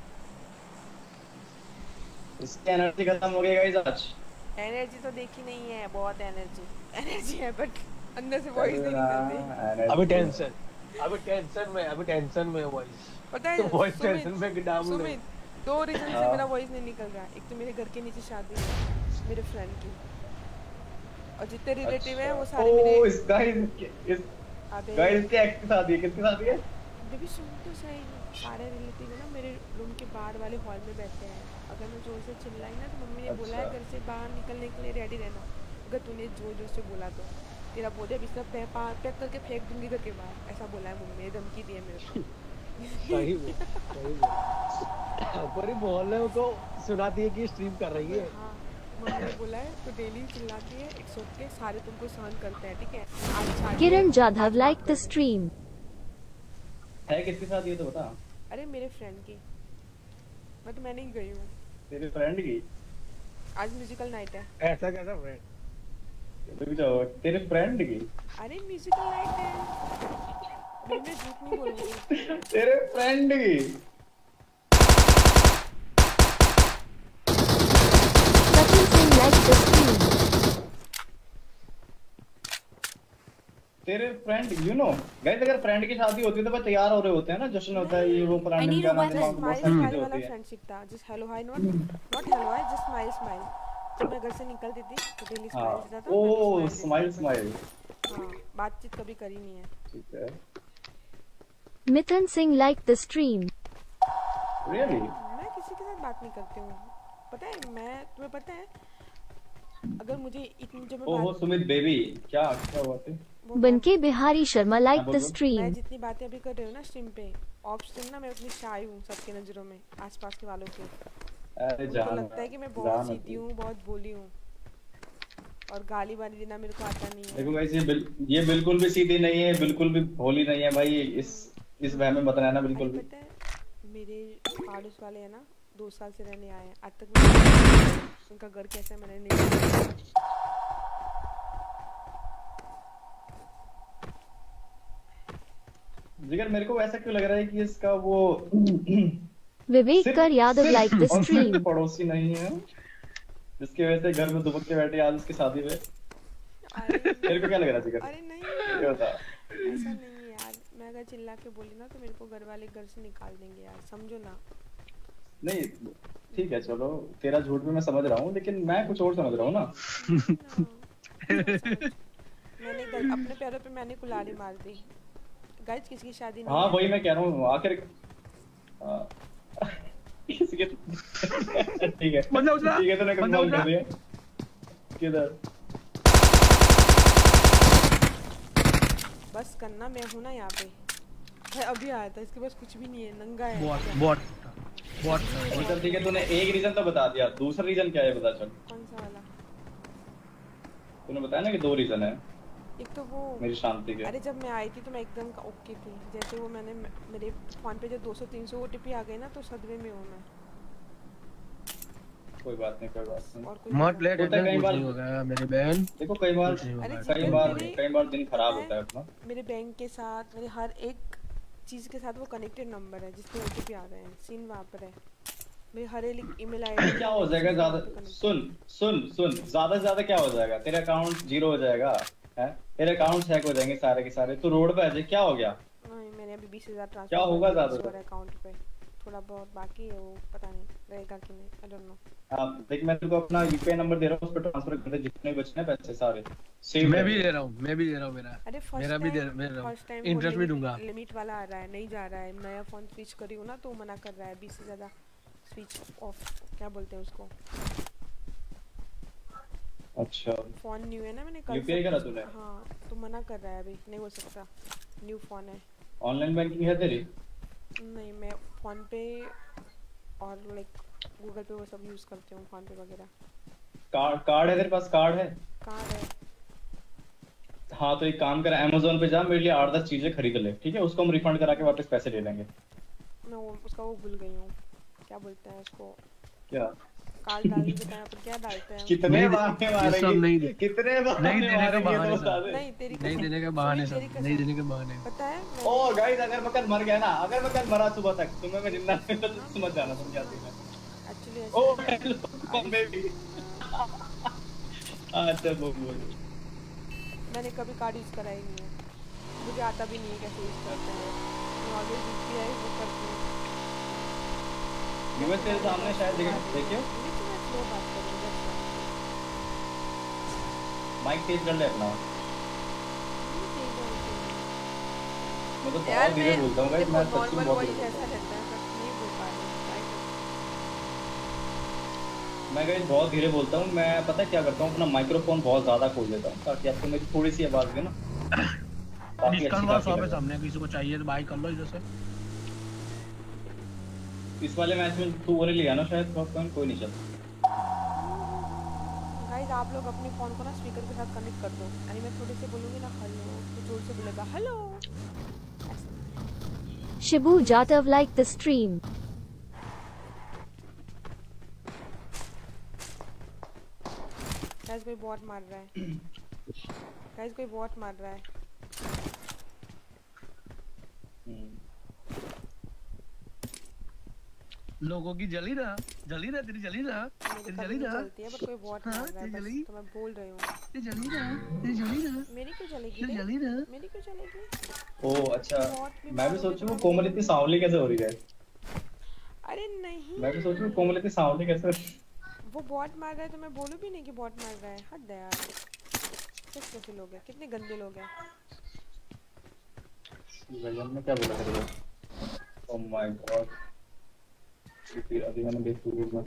इसकी एनर्जी खत्म हो गई गाइस आज एनर्जी तो देखी नहीं है बहुत एनर्जी एनर्जी है बट अंदर से वॉइस नहीं निकलती। अभी टेंशन अभी टेंशन में अभी टेंशन में वॉइस पता है वॉइस टेंशन में गिटार में सुमित, दो रीजन से मेरा वॉइस नहीं निकल रहा है। एक तो मेरे घर के नीचे शादी है मेरे फ्रेंड की, और जितने रिलेटिव हैं वो सारे मेरे। ओह इस गाइस इस गाइस के एक्ट की शादी है, किसकी शादी है? बेबी सुन तो सही, सारे रिलेटिव है ना मेरे रूम के बाहर वाले हॉल में बैठे हैं। अगर मैं जोर से चिल्लाई ना तो मम्मी ने अच्छा। बोला है घर से बाहर निकलने के लिए रेडी रहना, अगर तूने जोर जोर से बोला तो तेरा बोले बिस्तर पे पैक करके फेंक दूंगी घर के बाहर, ऐसा बोला है मम्मी ने, धमकी दी है मेरे को। सही सही पूरी मोहल्ले को सुनाती है कि स्ट्रीम कर रही है। हाँ मम्मी ने बोला है तो डेली चिल्लाती है, एक सोच के सारे तुमको सहन करते हैं, ठीक है। आज शादी Kiran Jadhav liked the stream. है किसके साथ ये तो बता। अरे मेरे फ्रेंड की, मैं तो मैं नहीं गई हूँ। तेरे फ्रेंड की? आज म्यूजिकल नाइट है। ऐसा कैसा फ्रेंड? रुक जाओ, तेरे फ्रेंड की? अरे म्यूजिकल नाइट है, मैं झूठ नहीं बोलूंगी। तेरे फ्रेंड की? Sachin Singh liked the stream. तेरे फ्रेंड यू नो गाइस, अगर फ्रेंड की शादी होती है तो बस तैयार हो रहे होते हैं ना, जश्न होता है ये वो फलाने का नाम दिमाग में बहुत सारी चीजें होती है। फ्रेंडशिप था just hello hi, not not hello hi, just smile smile. जब मैं घर से निकलती थी तो डेली स्माइल देता था। Oh smile smile. हां बातचीत कभी करी नहीं है। ठीक है। Mithun Singh liked the stream. Really? मैं किसी के साथ बात नहीं करती हूँ, पता है। मैं तुम्हें पता है अगर मुझे इतनी जब मैं ओहो सुमित बेबी क्या क्या हुआ थे? Banke Bihari Sharma liked the मैं stream. जितनी बातें अभी कर रही हूँ ना स्ट्रीम पे, ऑफ स्ट्रीम ना मैं उतनी शाय हूँ सबके नजरों में, आसपास के वालों के। अरे उनको जान लगता है कि मैं बहुत सीधी हूँ, बहुत बोली हूँ, और गाली वाली देना मेरे को आता नहीं है। देखो गाइस ये बिल, ये बिल्कुल भी सीधी नहीं है, बिल्कुल भी भोली नहीं है भाई, इस इस वह में मत रहना बिल्कुल भी। पता है मेरे पड़ोस वाले है ना, दो साल से रहने आए हैं, आज तक मैं उनका घर कैसा है मैंने नहीं देखा। जिगर मेरे को ऐसा क्यों लग रहा है कि इसका वो Vivek Kar Yadav liked the और सिर्फ stream. पड़ोसी नहीं है जिसकी वजह से घर में दुबक के बैठे आज उसकी शादी में। तेरे को क्या लग रहा है जिगर? अरे नहीं क्या होता? ऐसा नहीं है यार, मैं अगर चिल्ला के बोली ना तो मेरे को घर वाले घर से निकाल देंगे यार, समझो ना। नहीं ठीक है चलो, तेरा झूठ भी मैं समझ रहा हूँ, लेकिन मैं कुछ और समझ रहा हूँ ना। मैंने घर, अपने पैरों पे मैंने कुल्हाड़ी मार दी। गाइस किसी की शादी नहीं। हाँ वही मैं कह रहा हूँ आखिर किसी के ठीक है ठीक है तो मैं कंफर्म कर दिया। किधर? बस करना, मैं हूँ ना यहाँ पे। भाई अभी आया था, इसके पास कुछ भी नहीं है, नंगा है। बॉट बॉट बॉट चल ठीक है, तूने एक रीजन तो बता दिया, दूसरा रीजन क्या है बता चल। कौन सा वाला? तूने बताया ना कि दो रीजन है। एक तो वो मेरी शांति के। अरे जब मैं आई थी तो मैं एकदम ओके थी, जैसे वो मैंने मेरे फोन पे जो दो सौ तीन सौ ओटीपी आ गए ना तो सदमे में हूँ मैं। कोई बात नहीं कोई बात नहीं। और कोई मॉड प्लेट होता है कई बार हो गया मेरे बहन। देखो कई बार अरे कई बार कई बार दिन खराब होता है अपना। मेरे बैंक के साथ, मेरे हर एक चीज़ के साथ वो कनेक्टेड नंबर है जिसके ओटीपी आ रहे हैं, सीन वहाँ पर है। मेरे हर एक ईमेल आईडी क्या हो जाएगा ज्यादा? सुन सुन सुन ज्यादा से ज्यादा क्या हो जाएगा? तेरा अकाउंट जीरो हो जाएगा है, तेरे अकाउंट्स हैक हो जाएंगे सारे के सारे, तो रोड पे आ जाए। क्या हो गया? नहीं मैंने अभी बीस हजार ट्रांसफर क्या होगा ज्यादा अकाउंट पे, थोड़ा बहुत बाकी है, वो पता नहीं रहेगा कि नहीं, आई डोंट नो। हां देख मैं तेरे को अपना यूपीआई नंबर दे रहा हूं, उस पर ट्रांसफर कर दे जितने बचने पैसे सारे। सेव मैं भी दे रहा हूं मैं भी दे रहा हूं मेरा अरे मेरा भी दे मेरा इंटरेस्ट भी दूंगा। लिमिट वाला आ रहा है, नहीं जा रहा है। नया फोन स्विच करी हूं ना तो मना कर रहा है, बीस से ज्यादा स्विच ऑफ क्या बोलते हैं उसको। अच्छा फोन न्यू है ना, मैंने कल यूपीआई करा तूने? हां तो मना कर रहा है, अभी नहीं हो सकता, न्यू फोन है। ऑनलाइन बैंकिंग है तेरी? नहीं मैं फोन पे और लाइक गूगल पे वो सब यूज करती हूँ, फोन पे वगैरह। कार्ड कार्ड है तेरे पास? कार्ड है? कार्ड है। हाँ तो एक काम कर, अमेज़न पे जा, मेरे लिए आठ दस चीजें खरीद ले, ठीक है? उसको हम रिफंड करा के वापस पैसे ले लेंगे। मैं वो उसका वो भूल गई हूँ, क्या बोलते हैं उसको। क्या कार्ड डालने के टाइम पर क्या डालते हैं? कितने बहाने मारेंगे? कितने बहाने नहीं देने का बहाने नहीं तेरी नहीं देने का बहाने सब नहीं देने के बहाने। पता है ओ गाइस अगर मैं कल मर गया ना, अगर मैं कल मरा सुबह तक तुम्हें मैं जिंदा नहीं तो समझ जाना तुम क्या सीन है। एक्चुअली ओ हेलो बेबी अच्छा बोल बोल। मैंने कभी कार्ड यूज़ करा ही नहीं है, मुझे आता भी नहीं है कैसे यूज़ करते हैं। नॉर्मल यूपीआई वो करते हैं। यूएस के सामने शायद देखिए देखिए लेकिन मैं स्लो बात करूँगा। माइक तेज कर ले अपना। मैं तो यार बहुत धीरे मैं बोलता हूँ गाइस, मैं सच में नॉर्मल बहुत वॉइस धीरे ऐसा रहता है, बट नहीं बोल पा रही हूँ। मैं गाइस बहुत धीरे बोलता हूँ। मैं पता है क्या करता हूँ, अपना माइक्रोफोन बहुत ज़्यादा खोल देता हूँ ताकि आपको मेरी थोड़ी सी आवाज़ भी ना काफ़ी डिस्काउंट अच्छी वाला खासी शॉप है लगे। सामने, किसी को चाहिए तो बाय कर लो इधर से। इस वाले मैच में तू वो नहीं लिया ना शायद, पॉपकॉर्न कोई नहीं चल। गाइस आप लोग अपने फ़ोन को ना स्पीकर के साथ कनेक्ट कर दो, यानी मैं थोड़े से बोलूँगी ना हेलो तो जोर से बोलेगा hello. Shibu Jatav liked the stream. Guys कोई बॉट मार रहा है, गाइस कोई बॉट मार रहा है। लोगों की जली रहा जली रहा तेरी जली रहा मेरी तेरी कभी जली नहीं रहा चलती है, बट कोई बॉट हाँ, मार रहा है तेरी बस, जली तो मैं बोल रही हूँ। तेरी जली रहा तेरी जली रहा मेरी क्यों चलेगी तेरी रे? जली रहा। मेरी क्यों चलेगी? ओ अच्छा, बॉट भी मैं भी मारोगे सोचूं तो वो कोमल इतनी सांवली कैसे हो रही है। अरे नहीं, मैं भी सोचूं कोमल इतनी सांवली कैसे हो रही है। वो बॉट मार रहा है तो मैं बोलूँ भी नहीं कि बॉट मार रहा है। हद है यार, किस कैसे लोग हैं, कितने गंदे लोग हैं। भैया ने क्या बोला तेरे को? ओह माय गॉड, फिर अभी मैंने देख लिया।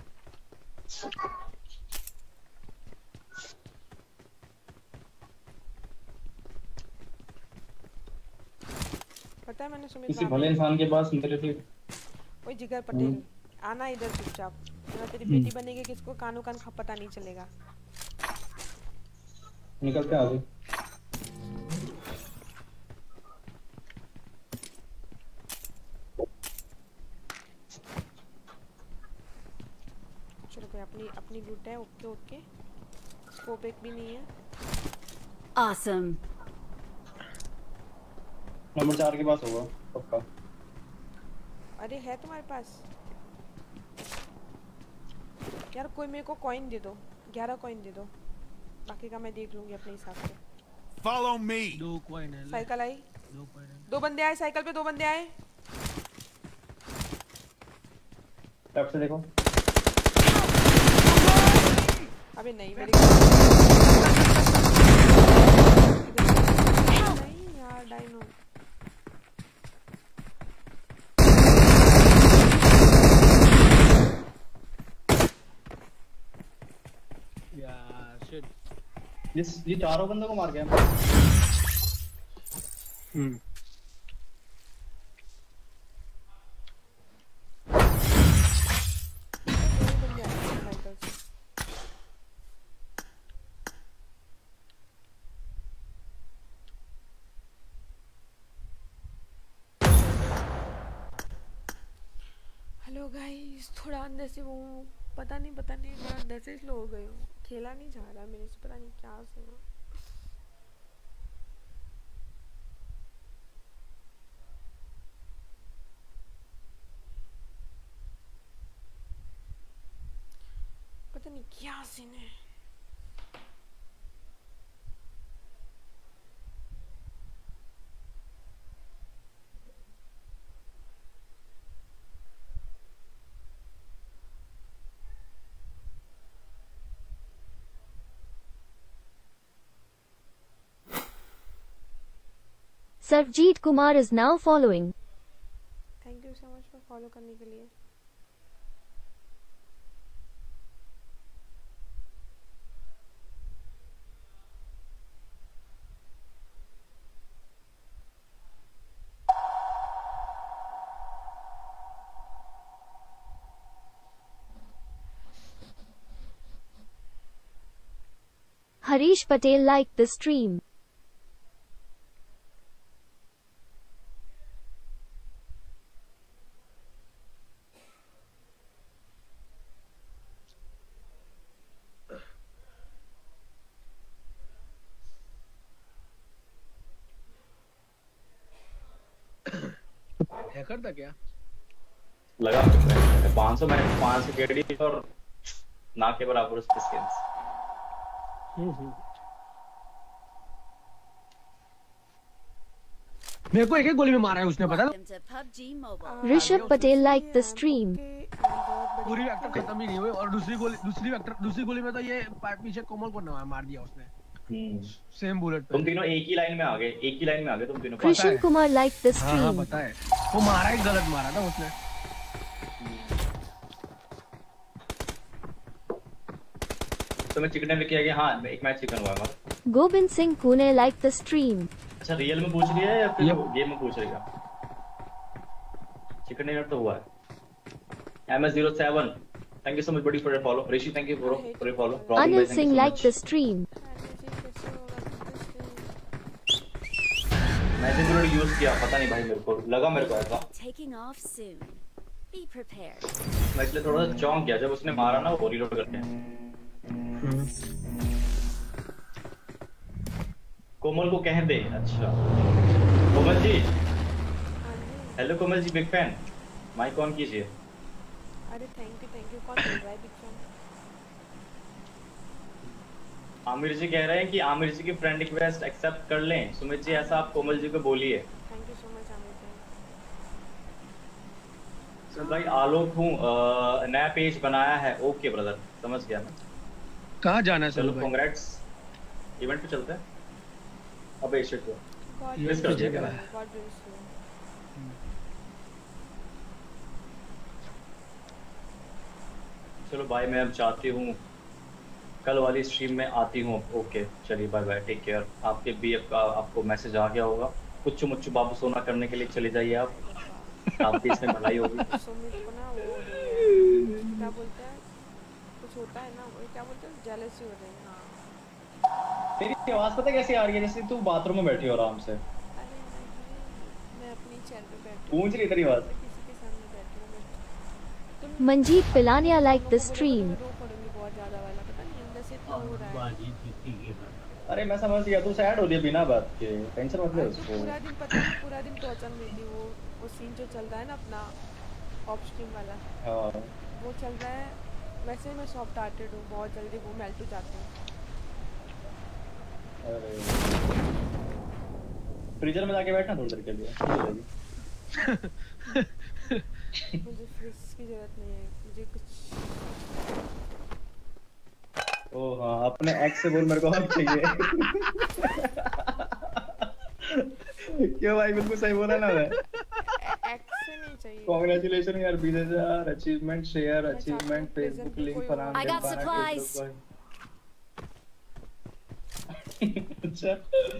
पता है मैंने सुमित किसी भाभी भले इंसान के पास मेरे से ओए जिगर पटेल आना इधर चुपचाप, मैं तेरी बेटी बनेगी किसको कानों कान खा पता नहीं चलेगा। निकल के आ गई। चलो भाई अपनी अपनी लूट है। ओके ओके, स्कोप एक भी नहीं है। Awesome. नंबर चार के पास होगा पक्का। अरे है तुम्हारे पास यार, कोई मेरे को कॉइन दे दो, ग्यारह कॉइन दे दो, बाकी का मैं देख लूंगी अपने हिसाब से। Follow me. दो कॉइन है ले, साइकिल आई, दो कॉइन है। दो बंदे आए साइकिल पे, दो बंदे आए। लेफ्ट से देखो। अबे नहीं मेरी नहीं यार, डायनो यार शिट। ये ये चारों बंदों को मार गया। हम्म बंदे आए साइकिल से। हेलो गाइस, थोड़ा अंदर से वो पता नहीं पता नहीं मैं अंदर से स्लो हो गई हूँ, खेला नहीं जा रहा मेरे से, पता नहीं क्या से ना। पता नहीं क्या सीन है। Sarvjeet Kumar is now following. Thank you so much for follow करने के लिए। Harish Patel liked the stream. Hacker था क्या? लगा पाँच सौ मैंने पाँच सौ केडी और ना के बराबर उसके स्किन्स। हम्म मेरे को एक एक गोली में मारा है उसने, पता है? Welcome to P U B G Mobile. Rishabh Patel liked the stream. पूरी वेक्टर खत्म ही नहीं हुई और दूसरी गोली दूसरी वेक्टर दूसरी गोली में तो ये पीछे कोमल को ना मार दिया उसने। सेम बुलेट पे। तुम तीनों एक ही लाइन में आ गए, एक ही लाइन में आ गए तुम तीनों। Krishan Kumar liked the हाँ हाँ stream. पता है, वो मारा ही गलत मारा था उसने। तो मैं चिकन में किया गया। हाँ एक मैच चिकन हुआ हमारा। Gobind Singh Pune liked the stream. अच्छा रियल में पूछ रही है या फिर गेम में पूछ रही है? चिकन डिनर तो हुआ है। M S zero seven thank you so much बड़ी for your follow. Rishi thank you for your follow. Anil Singh liked the stream. मैंने भी यूज किया, पता नहीं भाई मेरे को लगा मेरे को ऐसा। Taking off soon. Be prepared. मैं इसलिए थोड़ा सा चौंक गया जब उसने मारा ना वो रीलोड करके। कोमल को कह दे। अच्छा Komal ji, hello Komal ji, big fan. Mike on कीजिए। अरे थैंक यू थैंक यू। कौन बोल रहा है बिग फैन? आमिर जी कह रहे हैं कि आमिर जी की फ्रेंड रिक्वेस्ट एक्सेप्ट कर लें। सुमित जी ऐसा आप कोमल जी को बोलिए। Thank you so much Aamir भाई। सर भाई आलोक हूँ, नया पेज बनाया है। ओके ब्रदर, समझ गया मैं। कहाँ जाना है? चलो कांग्रेट्स, इवेंट पे चलते हैं। अबे शिट को मिस कर दिया क्या? God bless you. चलो भाई मैं अब चाहती हूँ कल वाली स्ट्रीम में आती हूँ। ओके चलिए बाय बाय, टेक केयर। आपके बीएफ का आपको मैसेज आ गया होगा। कुछ मुच्चू बाबू सोना करने के लिए चले जाइए आप। आपकी इसमें भलाई होगी। सुमित को ना वो क्या बोलते हैं, कुछ होता है ना, वो क्या बोलते हैं, जेलसी हो रही है। हाँ तेरी आवाज पता कैसे आ रही है? जैसे तू बाथरूम में बैठी हो आराम से। अरे नहीं, मैं अपनी चेयर पे बैठी गूंज रही तेरी आवाज। किसी के सामने बैठी हूँ मैं। Manjeet Pilania liked the stream. रो पड़ूंगी बहुत ज्यादा वाला, पता नहीं अंदर से इतना हो रहा है। अरे मैं समझ गया, तू सैड हो रही है बिना बात के। टेंशन मत ले उसको। पूरा दिन पता नहीं, पूरा दिन टॉर्चर में थी। वो वो सीन जो चल रहा है ना अपना ऑफ स्ट्रीम वाला, हाँ वो चल रहा है। वैसे मैं सॉफ्ट हार्टेड हूँ, बहुत जल्दी वो मेल्ट हो जाती हूँ। अरे फ्रीजर में जाके बैठना थोड़ी देर के लिए। मुझे फ्रिज की जरूरत नहीं है, मुझे कुछ। ओ हाँ अपने एक्स से बोल मेरे को हक चाहिए। क्यों भाई, बिल्कुल सही बोला ना मैं। एक्स से नहीं चाहिए। कांग्रेचुलेशन यार बीस हज़ार achievement share achievement Facebook link फलाना। I got supplies. अच्छा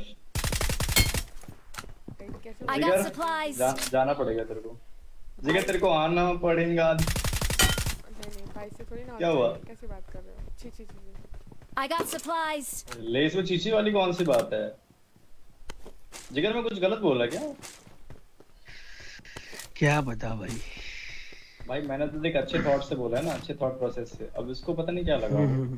कैसे I got supplies. जा, जाना पड़ेगा तेरे को। जिगर तेरे को आना पड़ेगा। नहीं नहीं भाई से थोड़ी ना। क्या हुआ? कैसी बात कर रहे हो? छी छी छी। I got supplies. लेस में चीची वाली कौन सी बात है? जिगर में कुछ गलत बोला क्या? क्या पता भाई। भाई मैंने तो देख अच्छे थॉट से बोला है ना, अच्छे थॉट प्रोसेस से। अब इसको पता नहीं क्या लगा।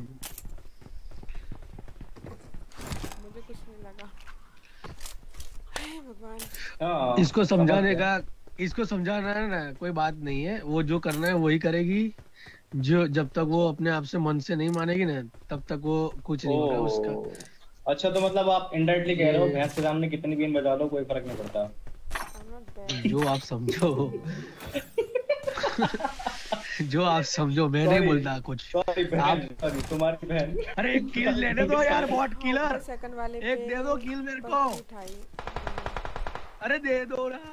मुझे कुछ नहीं लगा। हे भगवान। हाँ इसको समझाने का इसको समझाना है ना, कोई बात नहीं है। वो जो करना है वही करेगी। जो जब तक वो अपने आप से मन से नहीं मानेगी ना, तब तक वो कुछ नहीं होगा उसका। अच्छा तो मतलब आप इनडायरेक्टली कह रहे हो भैंस के सामने कितनी बीन बजा लो कोई फर्क नहीं पड़ता। जो आप समझो। जो आप समझो, मैं नहीं बोलता कुछ। सॉरी बहन, सॉरी तुम्हारी बहन। अरे एक किल लेने दो यार, बॉट किलर। सेकंड वाले एक दे दो किल मेरे को। अरे दे दो ना।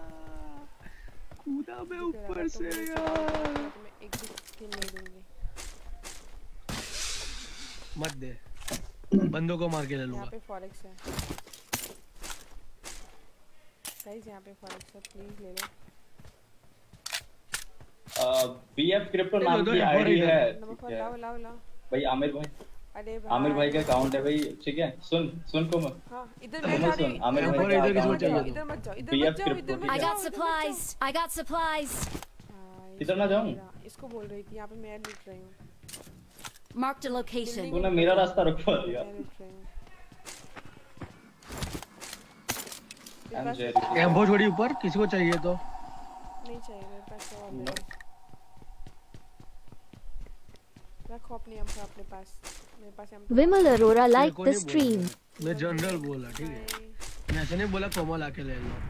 कूदा मैं ऊपर से यार। मैं एक भी किल नहीं दूंगी। मत दे, बंदों को मार के ले लूंगा। यहाँ पे फॉरेक्स है गाइस, यहाँ पे फॉरेक्स है, प्लीज ले लो। बीएफ क्रिप्टो नाम की आईडी है। नंबर लाओ लाओ लाओ भाई आमिर भाई, अरे भाई आमिर भाई का अकाउंट है भाई, ठीक है। सुन सुन को मत। हां इधर मैं जा रही हूं। आमिर भाई इधर इधर इधर मत जाओ, इधर मत जाओ, इधर मत I got supplies. I got supplies. इधर ना जाऊं। इसको बोल रही थी, यहाँ पे मैं लूट रही हूँ। Marked a location. तूने मेरा रास्ता रुकवा दिया। मैं लूट रही हूँ। एम्बो छोड़ी ऊपर, किसी को चाहिए तो। नहीं चाहिए मेरे पास और ले लो। रखो अपनी एम्बो अपने पास, मेरे पास एम्बो। Vimal Arora liked the stream. मैं जनरल बोला, ठीक है। मैं ऐसे नहीं बोला कोमल आके ले लो।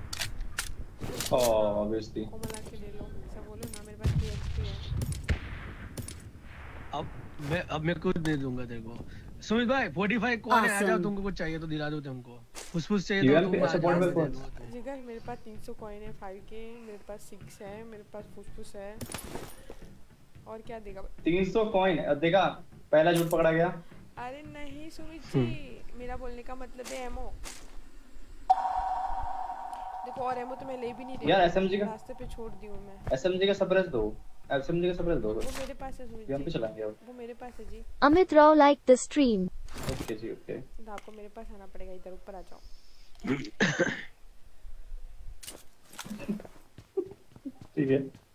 ऑब्वियसली कोमल आके ले लो, ऐसा बोलो ना, मेरे पास थ्री एक्सपी है। अब मैं अब मैं कुछ दे दूंगा तेरे को। सुमित भाई पैंतालीस कौन है? आ जाओ, Awesome. तुमको कुछ चाहिए तो दिला दो तुमको। फुसफुस चाहिए You तो have तुम आ ऐसा जाओ, पैंतालीस दे कौन? दो। जिगर मेरे पास तीन सौ कॉइन है, फाइव के मेरे पास सिक्स है, मेरे पास फुसफुस है, और क्या देगा? तीन सौ कॉइन देखा, पहला झूठ पकड़ा गया। अरे नहीं सुमित जी, मेरा बोलने का मतलब है एमओ। देखो और एमओ तो मैं ले भी नहीं रही यार हूँ, एसएमजी का रास्ते पे छोड़ दी हूँ मैं। एसएमजी का सप्रेस दो, एसएमजी का सप्रेस दो, वो मेरे पास है सुमित ये हम पे जी, चलाएंगे अब। वो मेरे पास है जी। Amit Rao liked the stream. Okay जी ओके। तो आपको मेरे पास आना पड़ेगा, इधर ऊपर आ जाओ। ठीक है।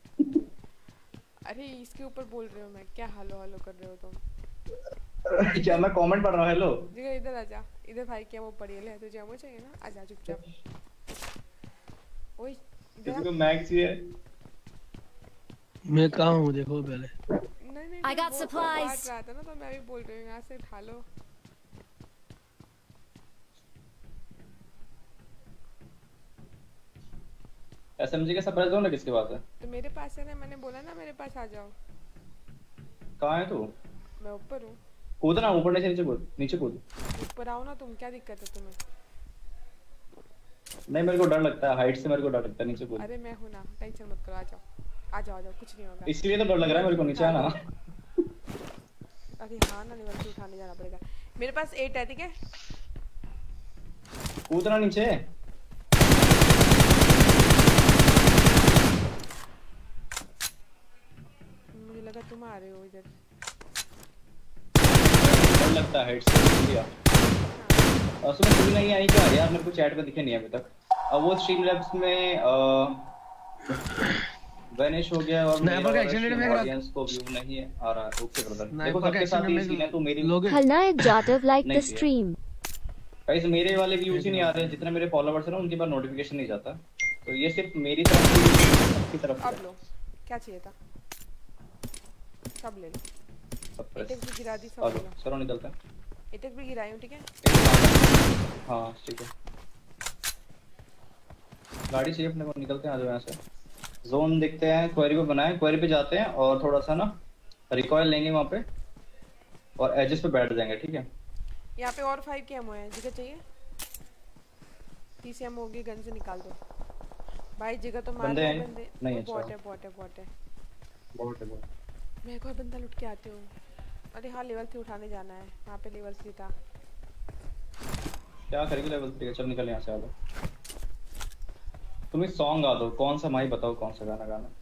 अरे इसके ऊपर बोल रहे हो मैं, क्या हालो हालो कर रहे हो तुम? क्या मैं कमेंट पढ़ रहा हूँ? हेलो जिगर इधर आजा, इधर भाई क्या वो पड़ी है, तुझे एमओ चाहिए ना, आजा चुपचाप। ओए इधर किसी आ। को मैग चाहिए? मैं कहाँ हूँ देखो पहले। नहीं नहीं I मैं got वो- वो supplies. बात रहा था ना, तो मैं भी बोल रही हूँ यहाँ से उठा लो। एसएमजी का सप्रेस दो ना, किसके पास है? तो मेरे पास है ना, मैंने बोला ना मेरे पास आ जाओ। कहाँ है तू? मैं ऊपर हूँ। कूद ना, ऊपर नीचे नीचे कूद, नीचे कूद। ऊपर आओ ना तुम, क्या दिक्कत है तुम्हें? नहीं मेरे को डर लगता है, हाइट से मेरे को डर लगता है, नीचे कूद। अरे मैं हूँ ना, टेंशन मत करो, आ जाओ आ जाओ आ जाओ, कुछ नहीं होगा। इसलिए तो डर लग रहा है मेरे को, नीचे आना। अरे हाँ ना, लेवल से उठाने जाना पड़ेगा। मेरे पास एट है, ठीक है? कूद ना नीचे। मुझे लगा तुम आ रहे हो इधर। डर लगता है हाइट से लिया। और सुन तू नहीं आई क्या यार? मेरे को चैट पे दिखे नहीं अभी तक। अब वो स्ट्रीम लैब्स में वैनिश हो गया और स्नाइपर का एक्शन रेट में ऑडियंस को व्यू नहीं आ रहा है। ओके ब्रदर, देखो स्नाइपर का सबके साथ एक्शन ये में सीन है, तो मेरी लोग Khalnaik Jadhav liked the Nice, yeah. stream. Guys मेरे वाले व्यूज ही नहीं आ रहे हैं, जितने मेरे फॉलोअर्स हैं ना उनके पास नोटिफिकेशन नहीं जाता। तो ये सिर्फ मेरी तरफ से, आपकी तरफ अब से लो, क्या चाहिए था? सब ले लो। सप्रेस। एटेक्स भी गिरा दी, सब आ ले जाओ, लो। चलो निकलते हैं। एटेक्स भी गिराई हूँ, ठीक है? हाँ ठीक है, गाड़ी चाहिए अपने को, निकलते हैं, आ जाओ यहाँ से। जोन देखते हैं, क्वेरी पे बनाए, क्वेरी पे जाते हैं और थोड़ा सा ना रिकॉइल लेंगे वहाँ पे और एजेस पे बैठ जाएंगे, ठीक है? यहाँ पे और फाइव के एमओ है, जिगर चाहिए? तीस एमओ होगी, गन से निकाल दो भाई। जिगर तो मार बंदे रहे हैं? हैं बंदे। नहीं, वो अच्छा। बॉट है बॉट है बॉट है। बहुत है बहुत। मैं एक और बंदा लुट के आती हूँ। अरे हाँ, लेवल थ्री उठाने जाना है, वहाँ पे लेवल थ्री था। क्या करेगी लेवल थ्री? चल निकल यहाँ से, आ जाओ। तुम एक सॉन्ग गा दो, कौन सा माही बताओ, कौन सा गाना गाना?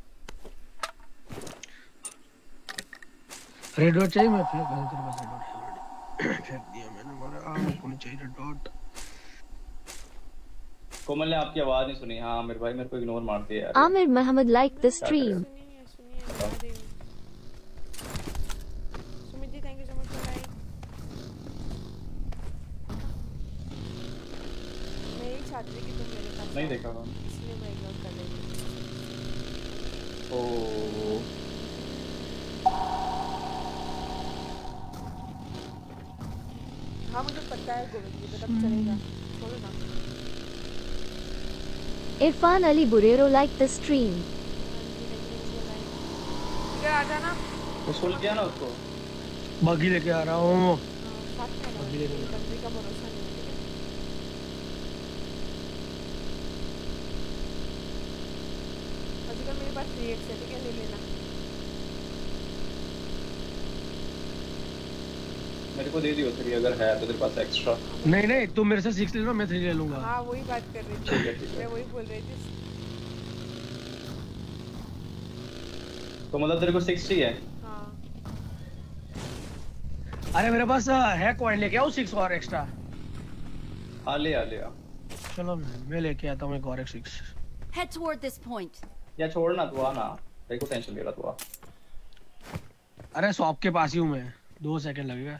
रेड डॉट चाहिए? मैं फेंक तेरे पास रेड डॉट फेंक दिया मैंने, बोला आ मेरे को नहीं चाहिए रेड डॉट। कोमल ने आपकी आवाज नहीं सुनी। हाँ मेरे भाई, मेरे को इग्नोर मार दिया यार। Amir Muhammad liked the stream. सुनिए सुनिए Mahadev. Sumit ji thank you so much for like. मैं यही चाहती थी कि तुम मेरे पास नहीं आओ, देखा मैंने। इसलिए मैं इग्नोर कर रही थी। ओ हाँ मुझे पता है गोविंद जी, पता चलेगा, छोड़ो ना। Irfan Ali Burero liked the stream. इधर आ जाना। तो सुन किया ना उसको। बाकी लेके आ रहा हूँ। साथ में आना, अभी ले लूँगा। बंदे का भरोसा नहीं है, ठीक है? अभी मेरे पास थ्री एक्स है, ठीक है? ले लेना। मेरे को दे दियो थ्री अगर है तो तेरे पास एक्स्ट्रा। नहीं नहीं तुम मेरे से सिक्स ले लो, मैं थ्री ले लूंगा। हाँ वही बात कर रही ठीक है, ठीक थी, है। मैं वही बोल रही थी। तो मतलब तेरे को सिक्स चाहिए? हाँ अरे मेरे पास अ, है कॉइन, लेके आओ सिक्स और एक्स्ट्रा। आ ले आ ले आ। चलो मैं मैं लेके आता हूँ एक और एक six. Head toward this point. या छोड़ ना, तू आ ना, तेरे को टेंशन ले रहा, तू आ। अरे शॉप के पास ही हूँ मैं, दो सेकंड लगेगा।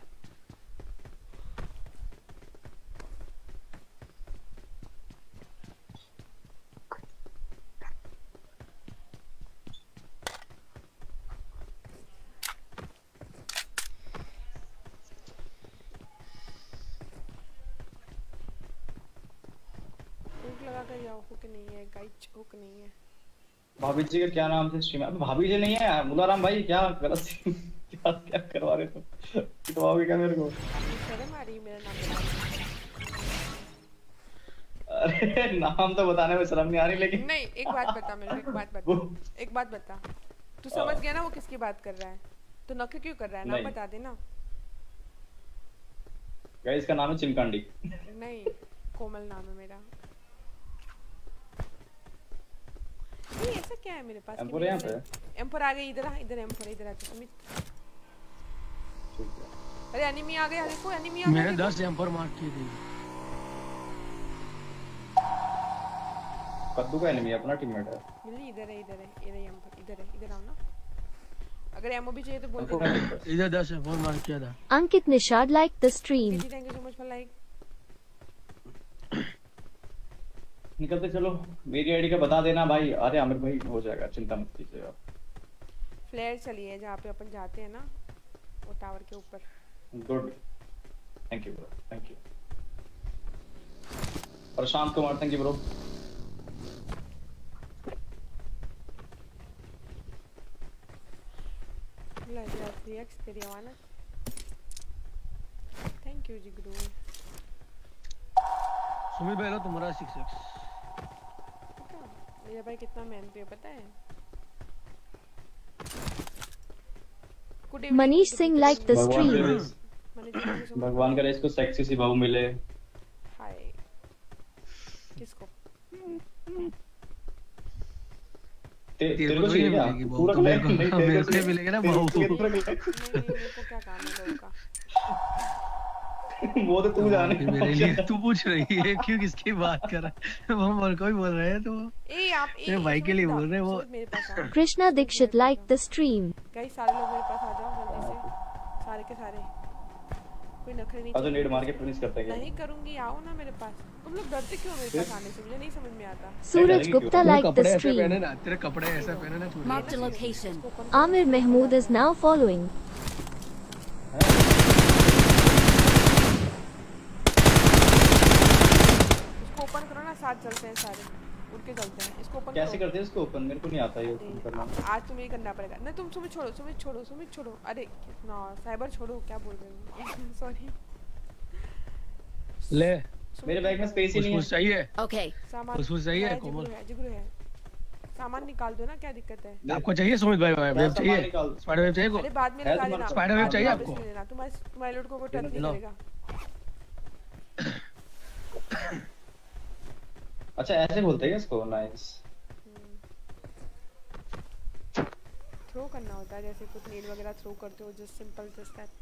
जाओ, हुक नहीं है गाइस, हुक नहीं है। भाभी जी का क्या नाम से स्ट्रीम है? अबे भाभी जी नहीं है, मुलाराम भाई, क्या गलत क्या क्या करवा रहे तुम? पिटवाओगे क्या मेरे को? शर्म आ रही है मेरा नाम बताने। अरे नाम तो बताने में शर्म नहीं आ रही, लेकिन नहीं, एक बात बता मेरे को, एक बात बता, एक बात बता, तू समझ गया ना वो किसकी बात कर रहा है? तो नखरे क्यों कर रहा है? नाम बता दे ना। गाइस का नाम है चिमकांडी। नहीं, कोमल नाम है मेरा। ये ऐसा क्या है मेरे पास? एम्पोर यहाँ पे? एम्पोर आ गई, इधर आ, इधर एम्पोर, इधर आ सुमित। ठीक है। अरे एनिमी आ गया, देखो एनिमी आ गया। मैंने दस एम्पोर मार्क किए थे। कद्दू का एनिमी अपना टीममेट है। मिली इधर है, इधर है, इधर है एम्पोर, इधर है, इधर आओ ना। अगर एमओ भी चाहिए तो बोल दो। इधर दस एम्पोर मार्क किया था। Ankit Nishad liked the stream. Thank you so much for like. निकलते चलो, मेरी आईडी का बता देना भाई। अरे आमिर भाई हो जाएगा, चिंता मत कीजिए आप। फ्लेयर चलिए जहाँ पे अपन जाते हैं ना, वो टावर के ऊपर। Good, thank you bro, thank you. Prashant Kumar, thank you bro. React तेरी अमानत। थैंक यू जिगरू। सुमित भाई लो तुम्हारा सिक्स एक्स। मेरा भाई कितना मेहनती है पता है? Manish Singh liked the stream. भगवान करे इसको सेक्सी सी बहू मिले। हाय किसको? तेरे को नहीं मिलेगी बहू, तो मेरे को मेरे को मिलेगा ना बहू। नहीं मेरे को क्या काम है बहू का? वो तो तू जाने। मेरे लिए तू पूछ रही है क्यों, किसकी बात कर रहा है? वो और कोई बोल रहे हैं तो ए आप तेरे भाई के लिए बोल रहे हैं वो। मेरे पास आ। Krishna Dikshit liked the stream. Guys सारे लोग मेरे पास आ जाओ जल्दी से, सारे के सारे। कोई नखरे नहीं। आज नेड मार के फिनिश करते हैं। नहीं करूंगी, आओ ना मेरे पास। तुम लोग डरते क्यों मेरे पास आने से? मुझे नहीं समझ में आता। Suraj Gupta liked the ऐसे stream. पहने ना, तेरे कपड़े ऐसे पहने ना थोड़ी। Marked a location. Amir Mahmood is now following. इसको ओपन करो ना, साथ चलते हैं सारे, उड़ के चलते हैं। इसको ओपन कैसे करते हैं इसको ओपन? मेरे को नहीं आता ये ओपन करना। आज तुम्हें ही करना पड़ेगा। नहीं तुम सुमित छोड़ो, सुमित छोड़ो, सुमित छोड़ो। अरे ना साइबर छोड़ो, क्या बोल रहे हो? सॉरी। ले मेरे बैग में स्पेस ही नहीं है। कुछ चाहिए? Okay. सामान कुछ कुछ चाहिए है, कोमल? जिगरू है, जिगरू है। सामान निकाल दो ना, क्या दिक्कत है? आपको चाहिए सुमित भाई वेब चाहिए? स्पाइडर वेब चाहिए? अरे बाद में निकाल लेना। स्पाइडर वेब चाहिए आपको? तुम्हारे तुम्हारे लोड को कोई टच नहीं करेगा। अच्छा ऐसे बोलते हैं इसको? नाइस। थ्रो करना होता है जैसे कुछ नीड वगैरह थ्रो करते हो, जस्ट सिंपल जस्ट दैट।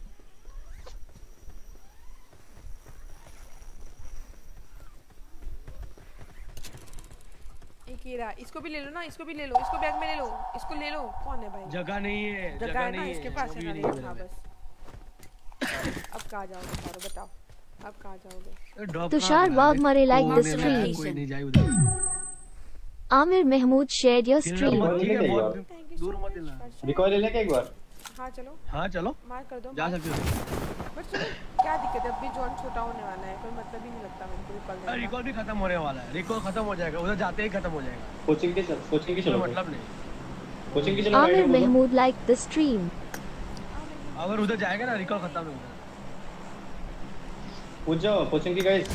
एक ये रहा, इसको भी ले लो ना, इसको भी ले लो, इसको बैग में ले लो, इसको ले लो। कौन है भाई? जगह नहीं है, जगह है ना नहीं इसके पास है ना। हां बस अब कहां जाओगे सारो बताओ, अब कहां जाओगे? Tushar Wagmare liked the stream. कोई नहीं जाए उधर। Amir Mahmood shared your stream. दूर मत लेना। रिकॉइल ले लेके एक बार। हां चलो, हां चलो, मार कर दो। जा सकते हो। बट सुनो क्या दिक्कत है? अभी जॉन छोटा होने वाला है, कोई मतलब ही नहीं लगता मेरे को रिकॉल देने का। रिकॉल भी खत्म होने वाला है, रिकॉल खत्म हो जाएगा, उधर जाते ही खत्म हो जाएगा। कोचिंग के चल, कोचिंग की चलो। मतलब नहीं, कोचिंग की चलो। Amir Mahmood liked the stream. अगर उधर जाएगा ना रिकॉल खत्म है उधर। पूछ जाओ कोचिंग की गाइस।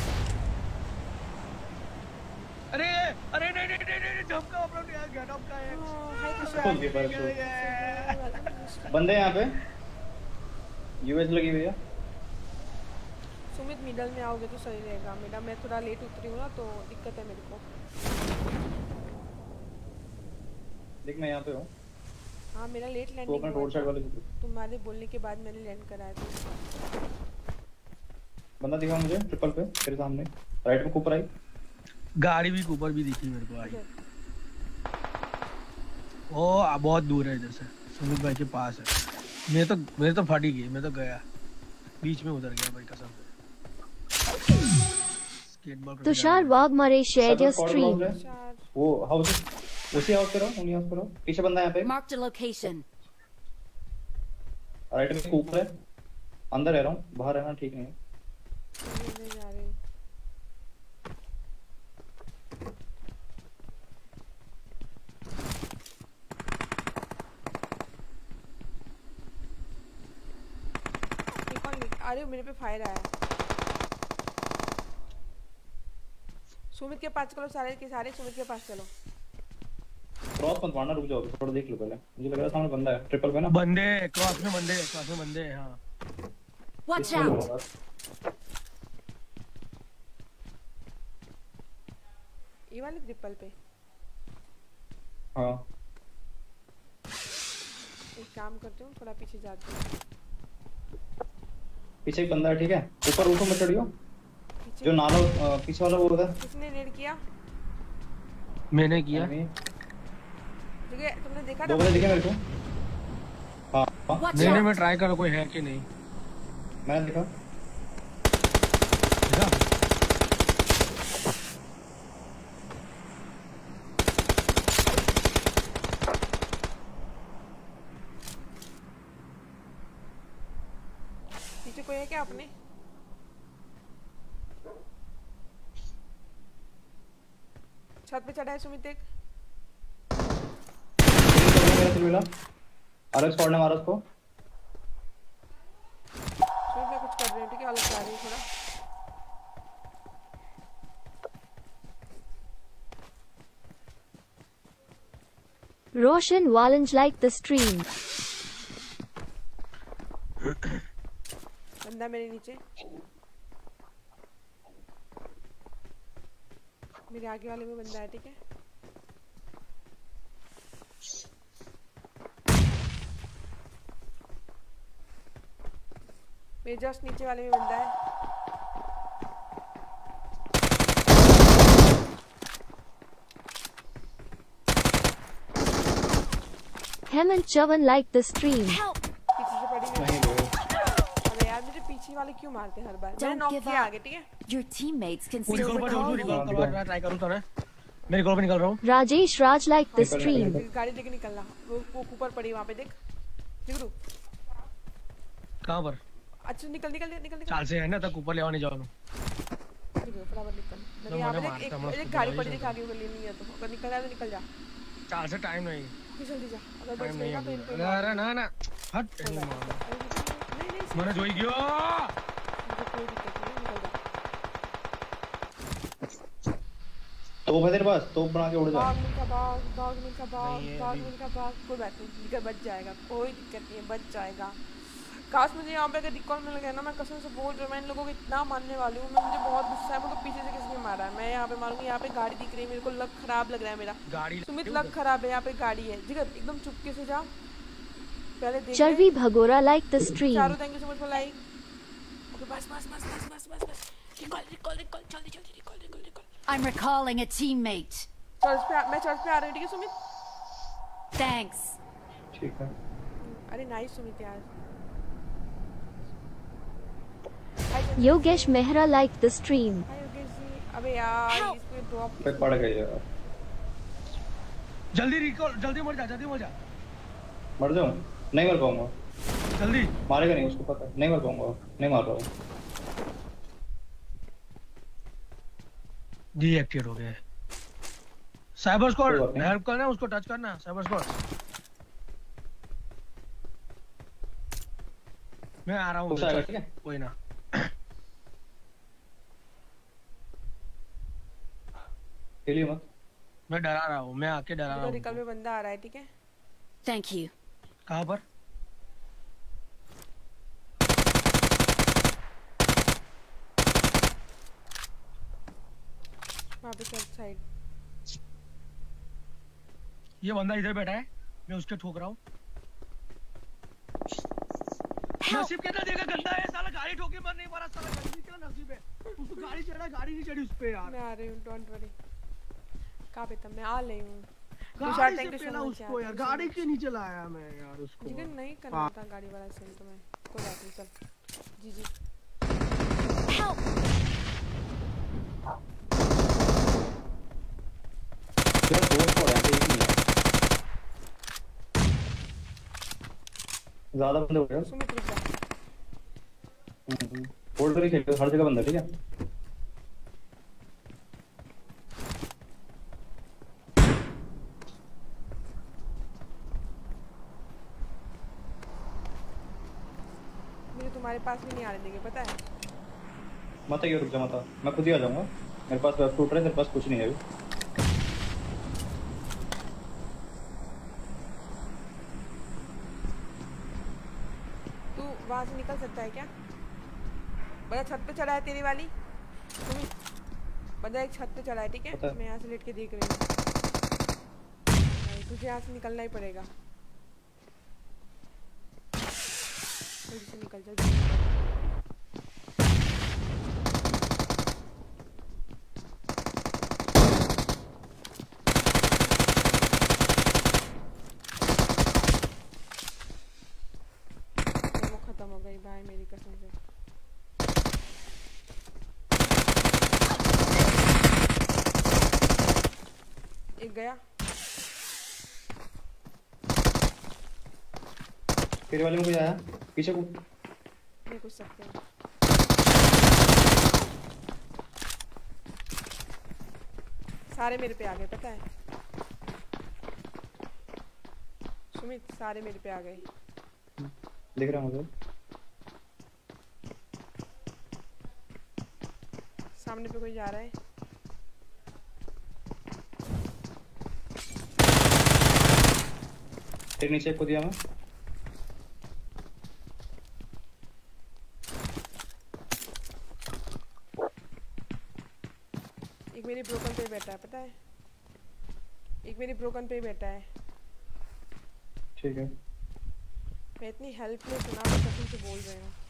अरे अरे नहीं नहीं नहीं नहीं जंप का अपलोड किया गया, जंप का है। हाय खोल दिया पर शो। बंदे यहाँ पे यूएस लगी हुई है। सुमित मिडल में आओगे तो सही रहेगा। मेरा मैं थोड़ा लेट उतरी हूँ ना तो दिक्कत है मेरे को। देख मैं यहाँ पे हूँ। हाँ मेरा लेट तो लैंडिंग अपना रोड साइड वाले तुम्हारे बोलने के बाद मैंने लैंड करा है। तो बंदा दिखा मुझे ट्रिपल पे तेरे सामने, राइट में ऊपर आई गाड़ी भी ऊपर भी दिखी मेरे को आई। ओ बहुत दूर है इधर से, सुमित भाई के पास है। मैं तो मेरे तो फट ही गई, मैं तो गया बीच में उधर गया भाई कसम से। Tushar Wagmare shared your stream. वो हाउस उसी हाउस पे रहो, उन्हीं हाउस पे रहो। पीछे बंदा यहाँ पे Marked a location. राइट में ऊपर है। अंदर रह रहा हूँ, बाहर रहना ठीक नहीं है। मैं जा रही हूँ। मेरे पे फायर आया। सुमित के पास चलो, सारे के सारे सुमित के पास चलो। क्रॉस मत मारना, रुक जाओ थोड़ा देख लो पहले। मुझे लग रहा है सामने बंदा है ट्रिपल पे ना। बंदे क्रॉस में बंदे क्रॉस में बंदे हां। Watch out! ये वाले ट्रिपल पे। हाँ एक काम करती हूँ, थोड़ा पीछे जाती हूँ। पीछे एक बंदा है, ठीक है। ऊपर ऊपर मत चढ़ियो, पीछे जो नाला अ, पीछे वाला वो होगा। किसने रेड किया? मैंने किया। ठीक है, तुमने देखा दो ना? बंदे दिखे मेरे को। हाँ हाँ Watch नहीं नहीं out! मैं ट्राई कर कोई है कि नहीं। मैंने देखा। देखा? पीछे कोई है क्या अपने? छत पे चढ़ा है सुमित एक। मेरा किल मिला। अलग स्क्वाड ने मारा उसको। सुमित मैं कुछ कर रही हूँ, ठीक है? अलग जा रही हूँ थोड़ा। Roshan Walanj like the stream. बंदा मेरे नीचे, मेरे आगे वाले में बंदा है, ठीक है? मेरे जस्ट नीचे वाले में बंदा है। Hemant Chavan like the stream. Help! पीछे से पड़ी नहीं मेरे। लो। अबे यार मुझे पीछे वाले क्यों मारते हैं हर बार? मैंने Don't नॉक give किया up. आगे, ठीक है? Your teammates can पूरी still कॉल पर recall पूरी you. कॉल पर मैं ट्राई करूं तो ना। मेरी कॉल पे निकल रहा हूं। Rajesh Raj like the निकल, stream. निकल, गाड़ी लेके निकलना। वो वो ऊपर पड़ी वहाँ पे, देख। जिगरू, कहां पर? अच्छा निकल निकल निकल निकल। चाल से है ना तक ऊपर ले आने जाओ। जिगरू फटाफट निकल। तो मैंने यहाँ पे मैंने देख, मारता, मैं एक एक उसको गाड़ी दबाई पड़ी दिखा के वो लेनी है तो अगर निकल रहा है तो निकल जा। चाल से टाइम नहीं। फिर जल्दी जा। अगर बच टाइम नहीं गई ना तो है। इनको अरे अरे ना ना हट नहीं मार। नहीं नहीं मैंने जोई गयो। मुझे कोई दिक्कत नहीं, निकल जा। तो है तेरे पास, तो बना के उड़ जा। भाग मिलका भाग, भाग मिलका भाग, नहीं है भाग अभी। मिलका भाग। कोई बात नहीं, निकल बच जाएगा, कोई दिक्कत नहीं है, बच जाएगा। काश मुझे यहाँ पे अगर रिकॉल मिल गया ना, मैं कसम से बोल रही हूँ, मैं इन लोगों को इतना मानने वाली हूँ। मैं मुझे बहुत गुस्सा है, मुझे पीछे से किसने मारा है। मैं यहाँ पे मारूंगी। यहाँ पे गाड़ी दिख रही है मेरे को, लक खराब लग रहा है मेरा। गाड़ी सुमित लक खराब है, यहाँ पे गाड़ी है। जिगर एकदम चुपके से जा, पहले देख ले। Charvi Bhagora like the stream. चारों thank you so much for like. Okay बस बस बस बस बस बस बस रिकॉल रिकॉल रिकॉल जल्दी जल्दी recall recall recall. I'm recalling a teammate. Church पे आ- मैं चर्च पे आ रही हूँ, ठीक है सुमित? Thanks. ठीक है। अरे नाइस सुमित यार। Yogesh Mehra like the stream. हाय योगेश जी। अबे यार इसको ड्रॉप पे पड़ गई यार। जल्दी रिकॉल जल्दी मर जा जल्दी मर जा मर जाऊं? नहीं मर पाऊंगा। जल्दी। मारेगा नहीं, उसको पता है। नहीं मर पाऊंगा, नहीं मार रहा हूँ। डीएक्टिवेट हो गया। साइबर स्क्वाड कोई बात नहीं। हेल्प करना, उसको टच करना। साइबर स्क्वाड मैं आ रहा हूँ। उसे आएगा, ठीक है? कोई ना। खेलिए मत। मैं डरा रहा हूँ, मैं आके डरा रहा रिकॉल हूँ। में बंदा आ रहा है, ठीक है? Thank you. कहाँ पर? वहाँ पे चर्च साइड। ये बंदा इधर बैठा है, मैं उसके ठोक रहा हूँ। नसीब कितना देगा, गंदा है साला। गाड़ी ठोके मर नहीं मारा साला। गंदी क्या नसीब है उसको। गाड़ी चढ़ा, गाड़ी नहीं चढ़ी उस पे यार। मैं आ रही हूँ, डोंट वरी। कहाँ पे था? मैं आ रही हूँ। गाड़ी से पहला उसको यार, गाड़ी के नीचे लाया मैं यार उसको। जिगर नहीं करना था गाड़ी वाला सीन तो मैं। कोई बात नहीं, चल। जी जी। Help! तेरा दोस्त पड़ा है, एक ही है। ज्यादा बंदे हो गए। सुमित रुक जा। होल्ड करके खेलो, हर जगह बंदा, ठीक है? मुझे तुम्हारे पास भी नहीं आने देंगे पता है। मत ये रुक जा मत, मैं खुद ही आ जाऊंगा। मेरे पास वेब शूटर है, तेरे पास कुछ नहीं है अभी। तू वहां से निकल सकता है क्या? बड़ा छत पे चढ़ा है तेरी वाली सुमित, बंदा एक छत पे चढ़ा है ठीक है। मैं यहाँ से लेट के देख रही हूँ, तुझे यहाँ से निकलना ही पड़ेगा। जल्दी से निकल जल्दी निकल। खत्म हो गई भाई मेरी कसम से। एक गया। तेरे वाले में कोई आया पीछे को। नहीं कुछ सकते हैं। सारे मेरे पे आ गए पता है सुमित, सारे मेरे पे आ गए। दिख रहा मुझे। सामने पे कोई जा रहा है। तेरे नीचे को दिया मैं। एक मेरी ब्रोकन पे बैठा है पता है, एक मेरी ब्रोकन पे बैठा है। ठीक है मैं इतनी हेल्पलेस हूँ ना, मैं कसम से बोल रही हूँ।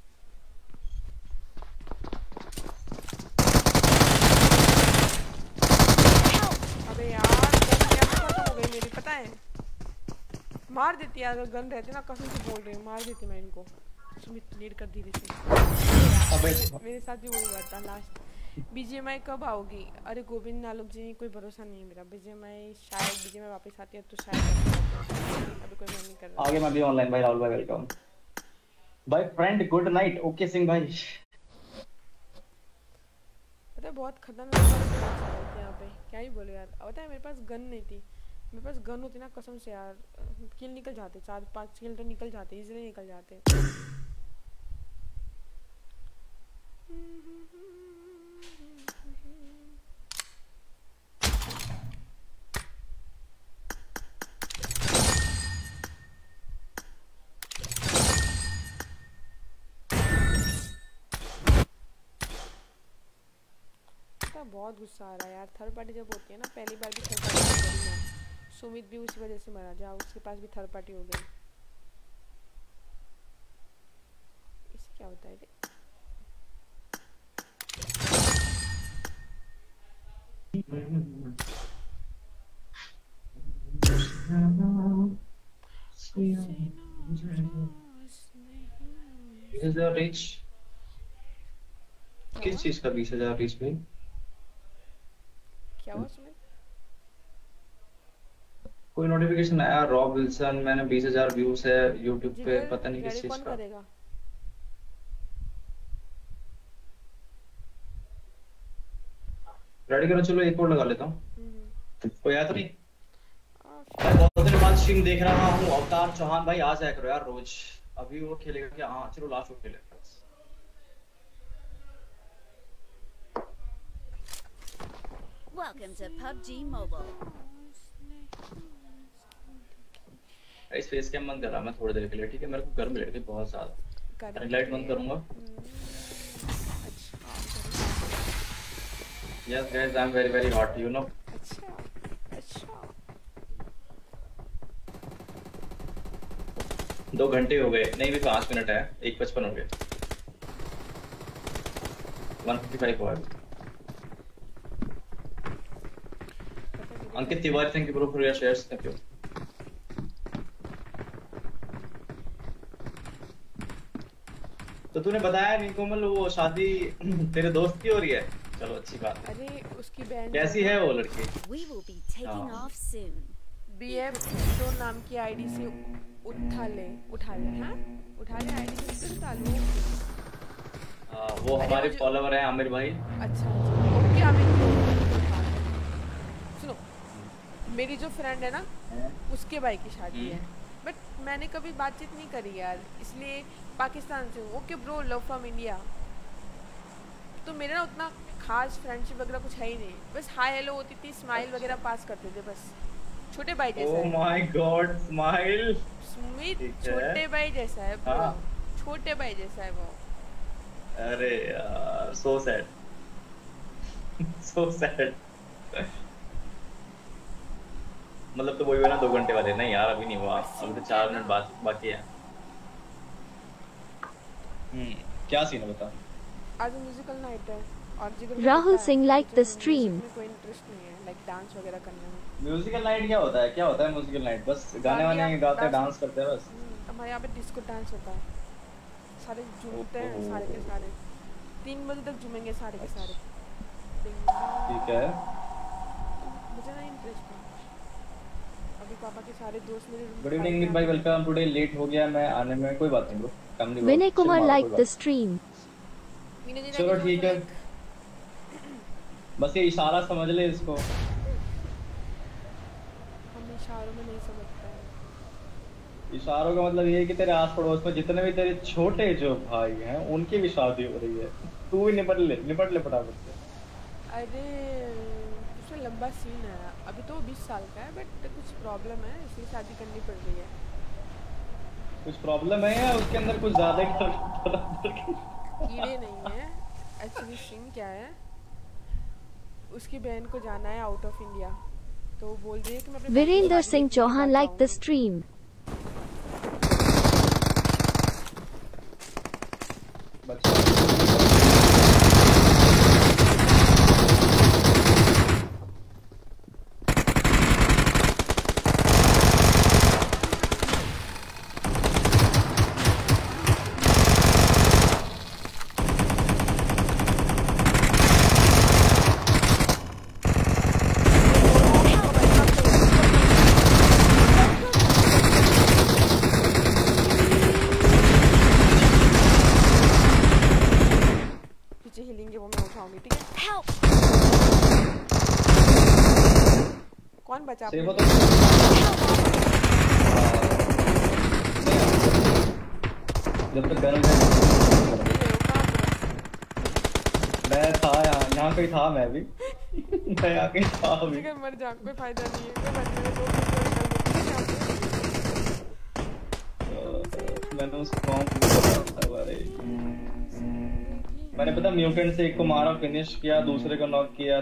अबे यार गन खत्म हो गई मेरी पता है। मार देती है अगर गन रहती ना, कसम से बोल रही हूँ मार देती मैं इनको। सुमित लीड कर दी थी। अबे मेरे साथ भी वही हुआ था लास्ट। बीजीएमआई कब आओगी? अरे गोविंद नालुक जी कोई भरोसा नहीं है मेरा। बीजीएमआई शायद बीजीएमआई वापस आती है तो शायद अभी कोई मन नहीं कर रहा। आगे मैं भी ऑनलाइन भाई। राहुल भाई वेलकम भाई। Friend good night. Okay Singh भाई। पता है बहुत खतरनाक है यहाँ पे, क्या ही बोले यार। पता है मेरे पास गन नहीं थी, मेरे पास गन होती ना कसम से यार किल निकल जाते, चार पांच किल तो निकल जाते, इजीली निकल जाते। बहुत गुस्सा आ रहा है यार। थर्ड पार्टी जब होती है ना, पहली बार भी थर्ड पार्टी करी है। सुमित भी उसी वजह से मरा, जा उसके पास भी थर्ड पार्टी हो गई। इससे क्या होता है रे? बीस हजार रीच किस चीज का? बीस हजार रीच भाई क्या हुआ सुमित? कोई नोटिफिकेशन आया रॉब विल्सन, मैंने बीस हजार व्यूज है यूट्यूब पे, पता नहीं किस चीज का। करेगा? रेडी करो चलो एक और लगा लेता हूँ। कोई आया तो नहीं? मैं बहुत दिन बाद स्ट्रीम देख रहा हूँ। अवतार चौहान भाई आ जाया करो यार रोज। अभी वो खेलेगा क्या? हाँ चलो लास्ट वो खेलेगा। Welcome to P U B G Mobile. इस फेस कैम बंद कर रहा मैं थोड़ी देर के लिए, ठीक है? मेरे को गर्मी लग रही है बहुत ज्यादा। लाइट बंद करूंगा। Yes guys, I'm very very hot, you know. अच्छा अच्छा। दो घंटे हो गए, नहीं भी पाँच मिनट है। एक पचपन हो गए। वन फिफ्टी फाइव हुआ है। Ankit Tiwari thank you bro for your shares. Thank you. तो तूने बताया नहीं कोमल वो शादी तेरे दोस्त की हो रही है? चलो अच्छी बात है। अरे उसकी बहन कैसी है वो लड़की? We will be taking off soon. BF जो नाम की आईडी से उठा ले उठा ले हाँ उठा ले आईडी से उठा लो। हाँ वो हमारे फॉलोवर हैं आमिर भाई। अच्छा ओके आमिर। सुनो मेरी जो फ्रेंड है ना उसके भाई की शादी है। बट मैंने कभी बातचीत नहीं करी यार, इसलिए पाकिस्तान से हूँ। Okay bro, love from India. तो मेरा ना उतना खास फ्रेंडशिप वगैरह कुछ है ही नहीं, बस हाय हेलो होती थी, स्माइल वगैरह पास करते थे बस। छोटे भाई जैसा है। Oh my god, smile. Sumit छोटे भाई जैसा है ब्रो, छोटे भाई जैसा है वो। अरे यार, सो सैड, सो सैड। मतलब तो वही हुआ ना दो घंटे वाले? नहीं यार, अभी नहीं हुआ, अभी तो चार मिनट बाद बाकी है। हम्म, क्या सीन है बता? आज म्यूजिकल नाइट है और जिगर Rahul sing like the stream. में कोई इंटरेस्ट नहीं है, लाइक डांस वगैरह करने में। म्यूजिकल नाइट क्या होता है? क्या होता है म्यूजिकल नाइट? बस गाने वाने गाते हैं, डांस करते हैं बस। हमारे यहाँ पे डिस्को डांस होता है, सारे झूमते हैं, सारे के सारे तीन बजे तक झूमेंगे सारे के सारे। ठीक है, मुझे ना इंटरेस्ट है। अभी पापा के सारे दोस्त मेरे गुड इवनिंग निक भाई, वेलकम। टुडे लेट हो गया मैं आने में, कोई बात नहीं ब्रो, कम नहीं। Vinay Kumar like the stream. चलो ठीक है, बस ये इशारा समझ ले इसको। हम इशारों में नहीं समझते हैं। इशारों का मतलब ये है कि तेरे आस पड़ोस में जितने भी तेरे छोटे जो भाई हैं उनकी भी शादी हो रही है, तू भी निपट ले, निपट ले फटाफट से। अरे उससे लंबा सीन है, अभी तो बीस साल का है बट कुछ प्रॉब्लम है इसलिए शादी करनी पड़ रही है। कुछ प्रॉब्लम है या उसके अंदर कुछ ज्यादा कीड़े नहीं है एक्चुअली। सीन क्या है, उसकी बहन को जाना है आउट ऑफ इंडिया, तो वो बोल रही है कि मैं अपने Virender Singh Chauhan like the stream. कौन बचा? सेव तो जब तक गन मैं था यहाँ यहाँ कहीं था, मैं भी मैं यहाँ कहीं था अभी। मर जा, कोई फायदा नहीं है, कोई बात नहीं, दो मैंने उसको कौन पूछा था बारे। मैंने पता म्यूटेंट से एक को मारा, फिनिश किया, दूसरे को नॉक किया।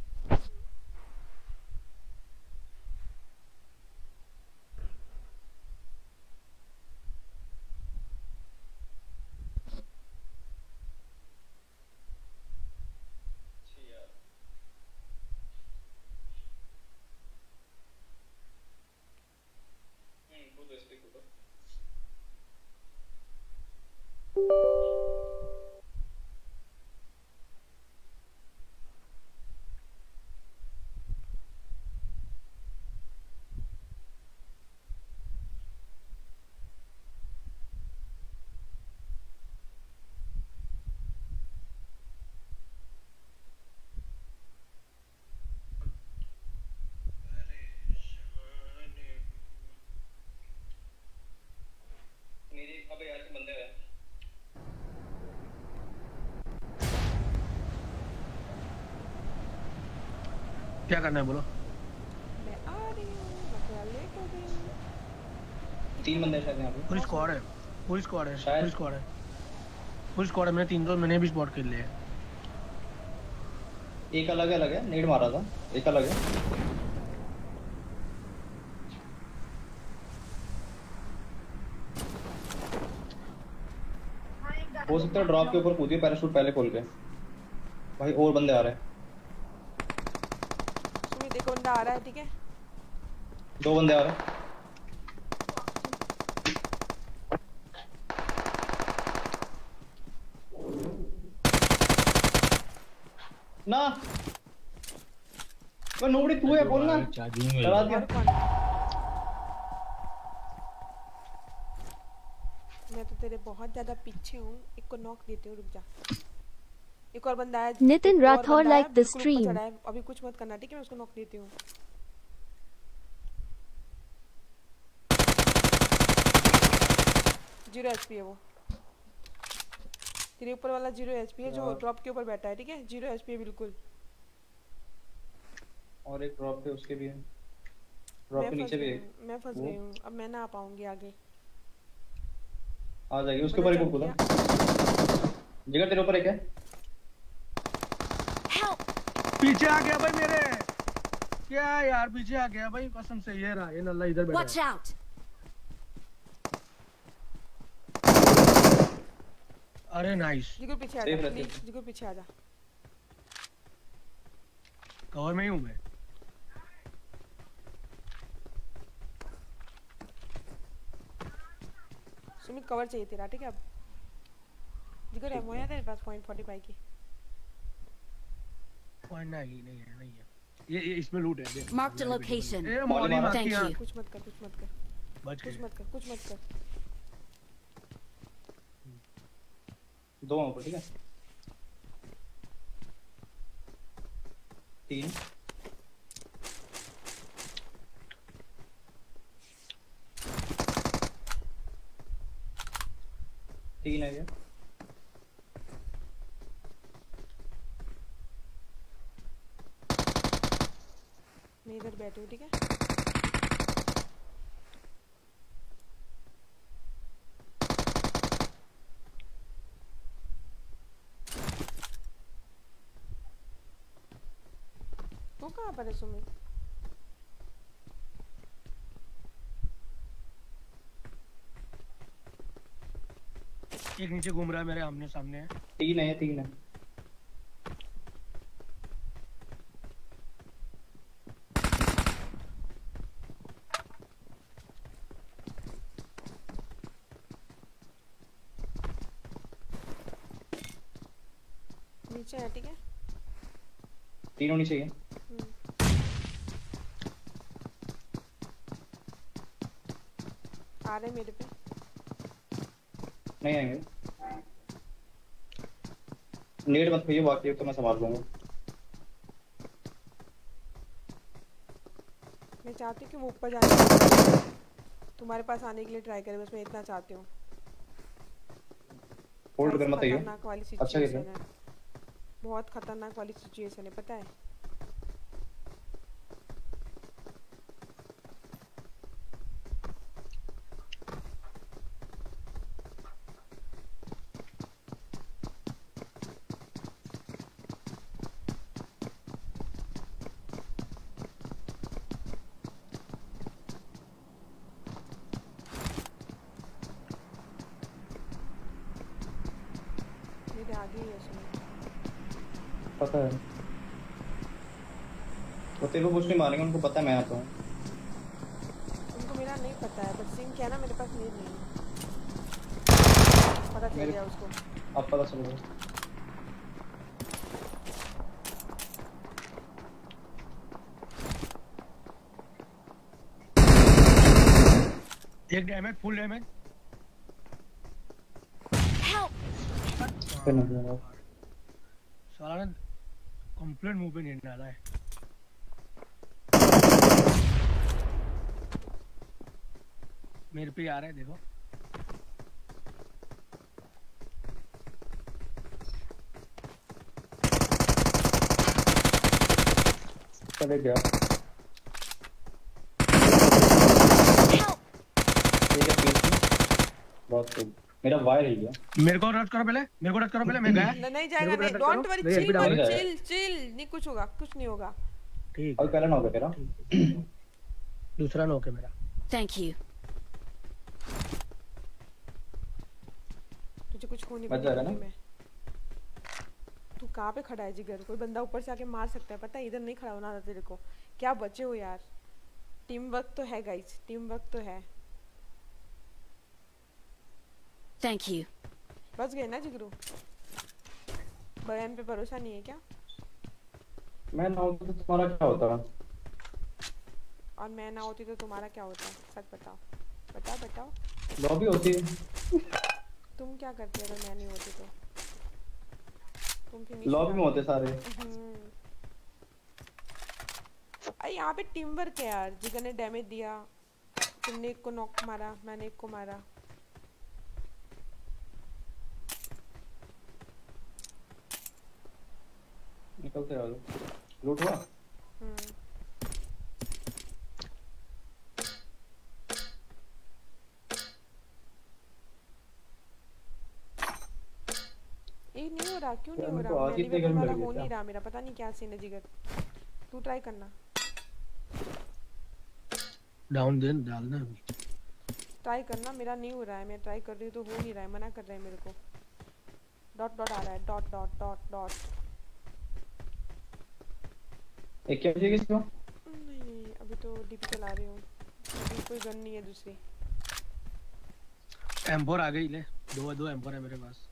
क्या करना है बोलो? मैं आ रही हूं, मैं थोड़ा लेट हो गई हूं। तीन बंदे शायद यहाँ पे। पूरी स्क्वाड है, पूरी स्क्वाड है, शायद। पूरी स्क्वाड है, पूरी स्क्वाड है। मैंने तीन तो मैंने भी स्पॉट कर लिया है। एक अलग अलग है, नेड मारा था, एक अलग है। हो सकता है ड्रॉप के ऊपर कूदिए, पैराशूट पहले खोल के। भाई और बंदे आ रहे हैं। सुमित एक बंदा आ रहा है, ठीक है? दो बंदे आ रहे हैं। ना मैं नोबड़ी तू है, बोल ना। डरा दिया। मैं तो तेरे बहुत ज्यादा पीछे हूँ, एक को नॉक देते हूँ, रुक जा। एक और बंदा है, Nitin Rathod like the stream. अभी कुछ मत करना, ठीक है? मैं उसको नॉक देती हूँ। जीरो एचपी है वो। तेरे ऊपर वाला जीरो एचपी है जो ड्रॉप के ऊपर बैठा है, ठीक है? जीरो एचपी है बिल्कुल। और एक ड्रॉप पे उसके भी है, ड्रॉप के नीचे भी है। मैं फंस गई हूँ, अब मैं ना आ पाऊंगी आगे। आ जाएगी उसके ऊपर एक कूदा। जिगर तेरे ऊपर एक है। पीछे आ गया भाई मेरे। क्या यार पीछे आ गया भाई, कसम से। ये रहा, ये नल्ला इधर बैठा है। Watch out! अरे नाइस। जिगर पीछे आ जा प्लीज, जिगर पीछे आ जा। कवर में ही हूँ मैं। सुमित कवर चाहिए तेरा, ठीक है? अब जिगर एमओ है तेरे पास पॉइंट फोर्टी फाइव की? पॉइंट नहीं नहीं है, नहीं है। ये, ये इसमें लूट है। Mark the location. ए मौली मत Thank किया। you. कुछ मत कर, कुछ मत कर, बच कुछ गए। मत कर, कुछ मत कर। दो ऊपर, ठीक है? तीन। तीन है ये। मैं इधर बैठी हूँ, ठीक है? तू कहाँ पर है सुमित? एक नीचे घूम रहा है मेरे आमने सामने है। तीन है, तीन है। नीचे है, ठीक है? तीन होनी चाहिए। आ रहे मेरे पे। नहीं आएंगे। नेट मत खाइए, बाकी तो मैं संभाल लूंगा। मैं चाहती हूँ कि वो ऊपर जाने, तुम्हारे पास आने के लिए ट्राई करे, बस मैं इतना चाहती हूँ। होल्ड कर मत आइए। खतरनाक वाली अच्छा सिचुएशन है, बहुत खतरनाक वाली सिचुएशन है, पता है? मेरे आगे ही है सुमित। पता है वो तेरे को कुछ नहीं मारेंगे, उनको पता है मैं आता हूँ। उनको मेरा नहीं पता है, बट सीन क्या है ना, मेरे पास नीड नहीं है। पता चल मेरे- गया उसको। अब पता चल गया। एक डैमेज, फुल डैमेज। साला ने कंप्लीट मुंह पे नहीं डाला है। मेरे पे आ रहा है, देखो। चले गया। ठीक है, पीस बहुत खूब। मेरा वायर ही गया। मेरे को रश करो पहले, मेरे को रश करो पहले, मैं गया। न- नहीं जाएगा, मेरे नहीं, को डोंट करो। वरी, मेरे चिल एलपी डाउन मत, है। चिल चिल, नहीं कुछ होगा, कुछ नहीं होगा। ठीक और पहला नॉक है तेरा। दूसरा नॉक है मेरा। Thank you. तुझे कुछ होने बच जाएगा ना? में। तू कहाँ पे खड़ा है जिगर? कोई बंदा ऊपर से आके मार सकता है, पता है? इधर नहीं खड़ा होना था तेरे को। क्या बचे हो यार? टीम वर्क तो है गाइस, टीम वर्क तो है। Thank you. बच गए ना जिगरू? बयान पे भरोसा नहीं है क्या? मैं ना होता तो तुम्हारा क्या होता? और मैं ना होती तो तुम्हारा क्या होता? सच बताओ, बताओ बताओ। लॉबी होती है। तुम क्या करते अगर मैं नहीं होती तो? तुम फिनिश लॉबी में होते सारे। अरे यहाँ पे टीम वर्क है यार। जिगर ने डैमेज दिया, तुमने एक को नॉक मारा, मैंने एक को मारा। निकलते आ जाओ। लूट हुआ? हम्म ये नहीं हो रहा, क्यों नहीं हो रहा? आज ही इतने मैनेजर गर्मी वाला लग रही हो है नहीं क्या? रहा मेरा, पता नहीं क्या सीन है जिगर। तू ट्राई करना। डाउन दे डालना अभी। ट्राई करना, मेरा नहीं हो रहा है। मैं ट्राई कर रही हूँ तो हो नहीं रहा है, मना कर रहा है मेरे को। डॉट डॉट आ रहा है, डॉट डॉट डॉट डॉट। एक क्या चाहिए किसको? नहीं नहीं अभी तो डीपी चला रही हूँ, अभी कोई गन नहीं है दूसरी। एम फोर आ गई ले, दो दो एम फोर है मेरे पास।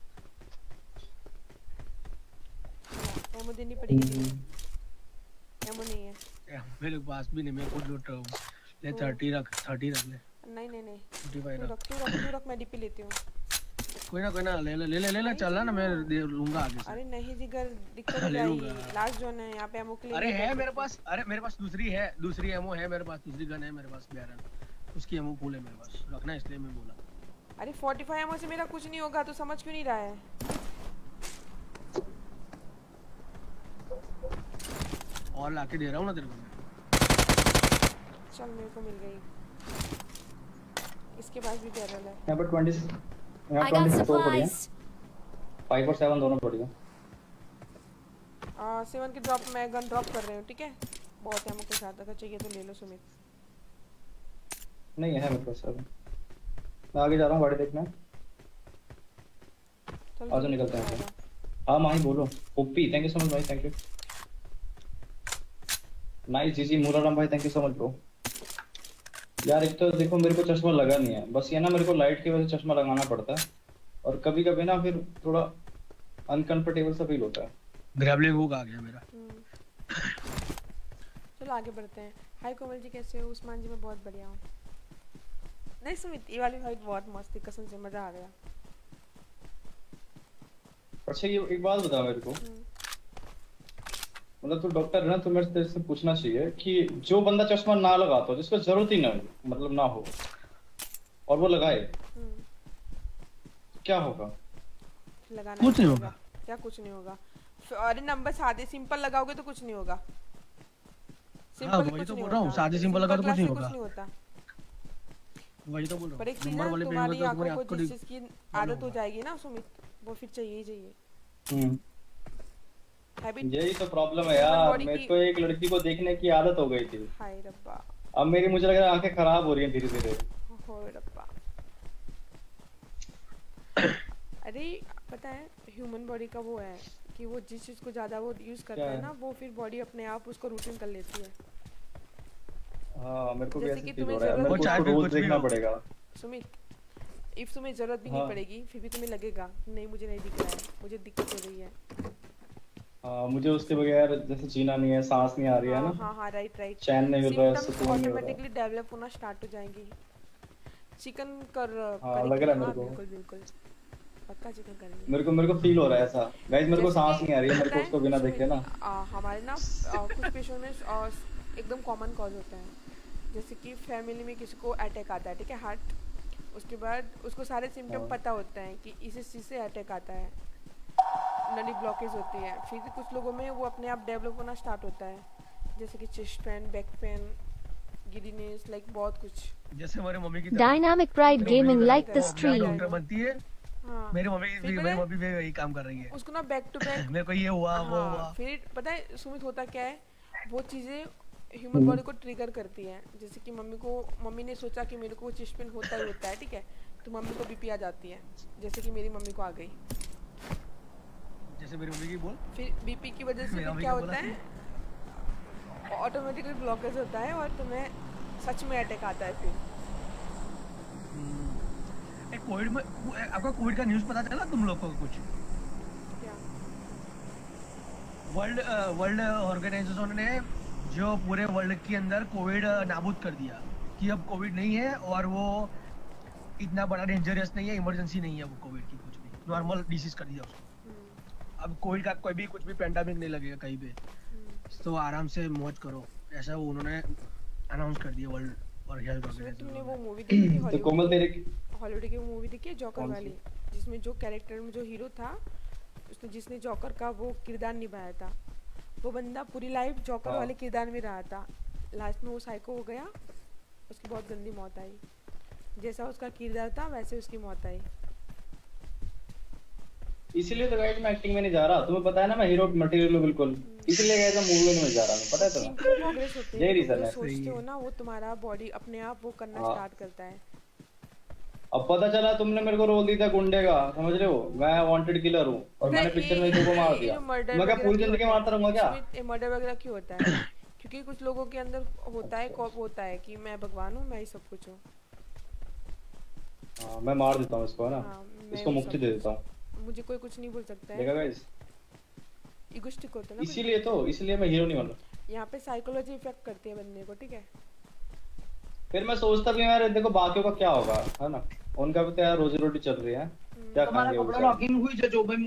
एमो देनी पड़ेगी। एमो नहीं है ए, मेरे पास भी नहीं, मैं खुद लूट रहा हूँ। ले थर्टी रख, थर्टी रख ले। नहीं नहीं नहीं फोर्टी फाइव तू रख। रख तू रख तू रख, मैं डीपी लेती हूँ। कोई ना कोई ना ले ले ले ले ले ले चल ना, मैं दे लूंगा आगे से। अरे नहीं जिगर, दिक्कत हो ले जाएगी। लूंगा। लास्ट जोन है यहाँ पे, एमो के लिए अरे नहीं है कर मेरे सकते। पास, अरे मेरे पास दूसरी है, दूसरी एमओ है मेरे पास, दूसरी गन है मेरे पास बैरन, उसकी एमओ फुल है मेरे पास, रखना इसलिए मैं बोला। अरे पैंतालीस एमओ से मेरा कुछ नहीं होगा, तो समझ क्यों नहीं रहा है? और लाके दे रहा हूँ ना तेरे को मैं। चल मेरे को मिल गई। इसके पास भी बैरल है। यहाँ पर ट्वेंटी यहाँ I got ट्वेंटी फोर पड़ी है। supplies. फाइव और सेवन दोनों पड़ी है। आ, सेवन की ड्रॉप मैं गन ड्रॉप कर रही हूँ, ठीक है? बहुत एमो के साथ, अगर चाहिए तो ले लो सुमित। नहीं है मेरे पास सेवन। मैं आगे जा रहा हूँ गाड़ी देखने। चल आजा निकलते हैं। हाँ माही बोलो। OP thank you so much भाई, थैंक यू। नाइस जी जी मूलाराम भाई, thank you so much bro. यार एक तो देखो मेरे को चश्मा लगा नहीं है, बस ये ना मेरे को लाइट की वजह से चश्मा लगाना पड़ता है, और कभी कभी ना फिर थोड़ा अनकंफर्टेबल सा फील होता है। ग्रैबलिंग हुक आ गया मेरा। चलो आगे बढ़ते हैं। हाय कोमल जी, कैसे हो? उस्मान जी मैं बहुत बढ़िया हूँ। नहीं सुमित, ये वाली फाइट बहुत मस्त थी, कसम से मजा आ गया। अच्छा ये एक बात बता मेरे को, मतलब तू डॉक्टर है ना, तो मेरे से पूछना चाहिए कि जो बंदा चश्मा ना लगाता हो, जिसको जरूरत ही ना हो, मतलब ना हो, और वो लगाए, क्या होगा? लगाना कुछ नहीं होगा। क्या कुछ नहीं होगा? अरे नंबर सादे सिंपल लगाओगे तो कुछ नहीं होगा। हाँ वही तो बोल रहा हूँ, सादे सिंपल लगा तो कुछ नहीं होगा। वही तो बोल रहा पर हूँ, एक चीज नंबर ना, वाले पे तुम्हारी होगा तो तुम्हारी आंखों आंख को को जिस चीज की आदत हो जाएगी ना सुमित, वो फिर चाहिए ही चाहिए। हम्म हैबिट। यही तो प्रॉब्लम है यार, मेरे को एक लड़की को देखने की आदत हो गई थी, हाय रब्बा। अब मेरी मुझे लग रहा है आंखें खराब हो रही हैं धीरे धीरे। होए रब्बा। अरे पता है ह्यूमन बॉडी का वो है कि वो जिस चीज को ज्यादा वो यूज करता है ना, वो फिर बॉडी अपने आप उसको रूटीन कर लेती है। हाँ मेरे को भी जैसे ऐसे कि फील तुम्हें हो रहा है, जरूरत मेरे को भी उसको हो। रोज देखना पड़ेगा। सुमित, इफ तुम्हें जरूरत भी हाँ। नहीं पड़ेगी, फिर भी तुम्हें लगेगा नहीं मुझे नहीं दिख रहा है, मुझे दिक्कत हो रही है। हाँ मुझे उसके बगैर जैसे जीना नहीं है, सांस नहीं आ रही है हाँ ना, हाँ हाँ राइट राइट। चैन नहीं मिल रहा है, सिम्टम्स सुकून नहीं हो रहा है। ऑटोमेटिकली डेवलप होना स्टार्ट हो जाएंगी। चिकन कर हाँ, करेंगे, लग रहा है हाँ, मेरे को। बिल्कुल बिल्कुल पक्का चिकन करेंगे। मेरे को मेरे को फील हो रहा है ऐसा। गाइस मेरे को जैसे सांस कि नहीं आ रही है, मेरे को पता उसको बिना सुमित, देखे ना। आ, हमारे ना आ, कुछ पेशेंट में आ, एकदम कॉमन कॉज होता है, जैसे कि फैमिली में किसी को अटैक आता है, ठीक है, हार्ट, उसके बाद उसको सारे सिम्टम हाँ। पता होता है कि इस चीज़ से अटैक आता है, नली ब्लॉकेज होती है, फिर कुछ लोगों में वो अपने आप डेवलप होना स्टार्ट होता है, जैसे कि chest pain, back pain, giddiness, like बहुत कुछ। जैसे हमारे मम्मी की Dynamic Pride Gaming like the Yeah. stream. Doctor बनती है, हाँ मेरी मम्मी फिर भी पता मेरी है, मम्मी भी वही काम कर रही है। उसको ना बैक टू बैक मेरे को ये हुआ वो हाँ, हुआ। फिर पता है सुमित होता क्या है, वो चीज़ें ह्यूमन बॉडी को ट्रिगर करती हैं। जैसे कि मम्मी को, मम्मी ने सोचा कि मेरे को चेस्ट पेन होता ही होता है, ठीक है, तो मम्मी को बीपी आ जाती है, जैसे कि मेरी मम्मी को आ गई। जैसे मेरी मम्मी की बोल, फिर बीपी की वजह से मेरी फिर मम्मी क्या को होता बोला है, ऑटोमेटिकली ब्लॉकेज होता है और तुम्हें सच में अटैक आता है। फिर एक कोविड में आपका कोविड का न्यूज़ पता चला तुम लोग को कुछ? क्या? वर्ल्ड वर्ल्ड ऑर्गेनाइजेशन ने जो पूरे वर्ल्ड के अंदर कोविड नाबूद कर दिया कि अब कोविड नहीं है, और वो इतना बड़ा डेंजरस नहीं है, इमरजेंसी नहीं है वो कोविड की, कुछ भी नॉर्मल डिसीज कर दिया उसको। अब कोविड का कोई भी कुछ भी पेंडेमिक नहीं लगेगा कहीं पे, तो आराम से मौज करो, ऐसा वो उन्होंने अनाउंस कर दिया वर्ल्ड और हेल्थ उसमें तुमने वो ऑर्गेनाइजेशन। मूवी देखी थी तो हॉलीवुड कोमल तेरे हॉलीवुड की वो मूवी देखी है जॉकर कौन सी? वाली, जिसमें जो कैरेक्टर में जो हीरो था, उसने जिसने जॉकर का वो किरदार निभाया था, वो बंदा पूरी लाइफ जोकर हाँ। वाले किरदार में रहा था, लास्ट में वो साइको हो गया, उसकी बहुत गंदी मौत आई। जैसा उसका किरदार था वैसे उसकी मौत आई। इसीलिए तो गाइस मैं एक्टिंग में नहीं जा रहा, तुम्हें पता है ना मैं हीरो मटेरियल हूं बिल्कुल, इसलिए गाइस मैं मूवी में नहीं जा रहा हूं, पता है तुम्हें? थिंकिंग प्रोग्रेस होते यही हैं, रीजन तुम जो है। सोचते हो ना वो तुम्हारा बॉडी अपने आप वो करना हाँ। स्टार्ट करता है। अब पता चला तुमने मेरे को रोल दी था गुंडे का, समझ रहे हो? मैं वांटेड किलर हूं और मैंने पिक्चर में किसी को मार दिया, मैं क्या पूरी जिंदगी मारता रहूंगा क्या? ये मर्डर वगैरह क्यों होता है? क्योंकि कुछ लोगों के अंदर होता है, कॉप होता है कि मैं भगवान हूँ, मैं ही सब कुछ हूँ। हाँ मैं मार देता हूँ इसको, है ना? हाँ, मैं इसको हूँ मुक्ति सब दे कुछ। देता हूँ। मुझे कोई कुछ नहीं बोल सकता है। देखा गाइस, इगोइस्टिक होता है ना कुछ। इसीलिए तो इसीलिए मैं हीरो नहीं बन रहा। यहाँ पे साइकोलॉजी इफेक्ट करती है बंदे को, ठीक है? फिर मैं सोचता भी यार देखो बाकियों का क्या होगा, है ना? उनका भी तो यार रोजी रोटी चल रही है, क्या खाएंगे वो बेचारे?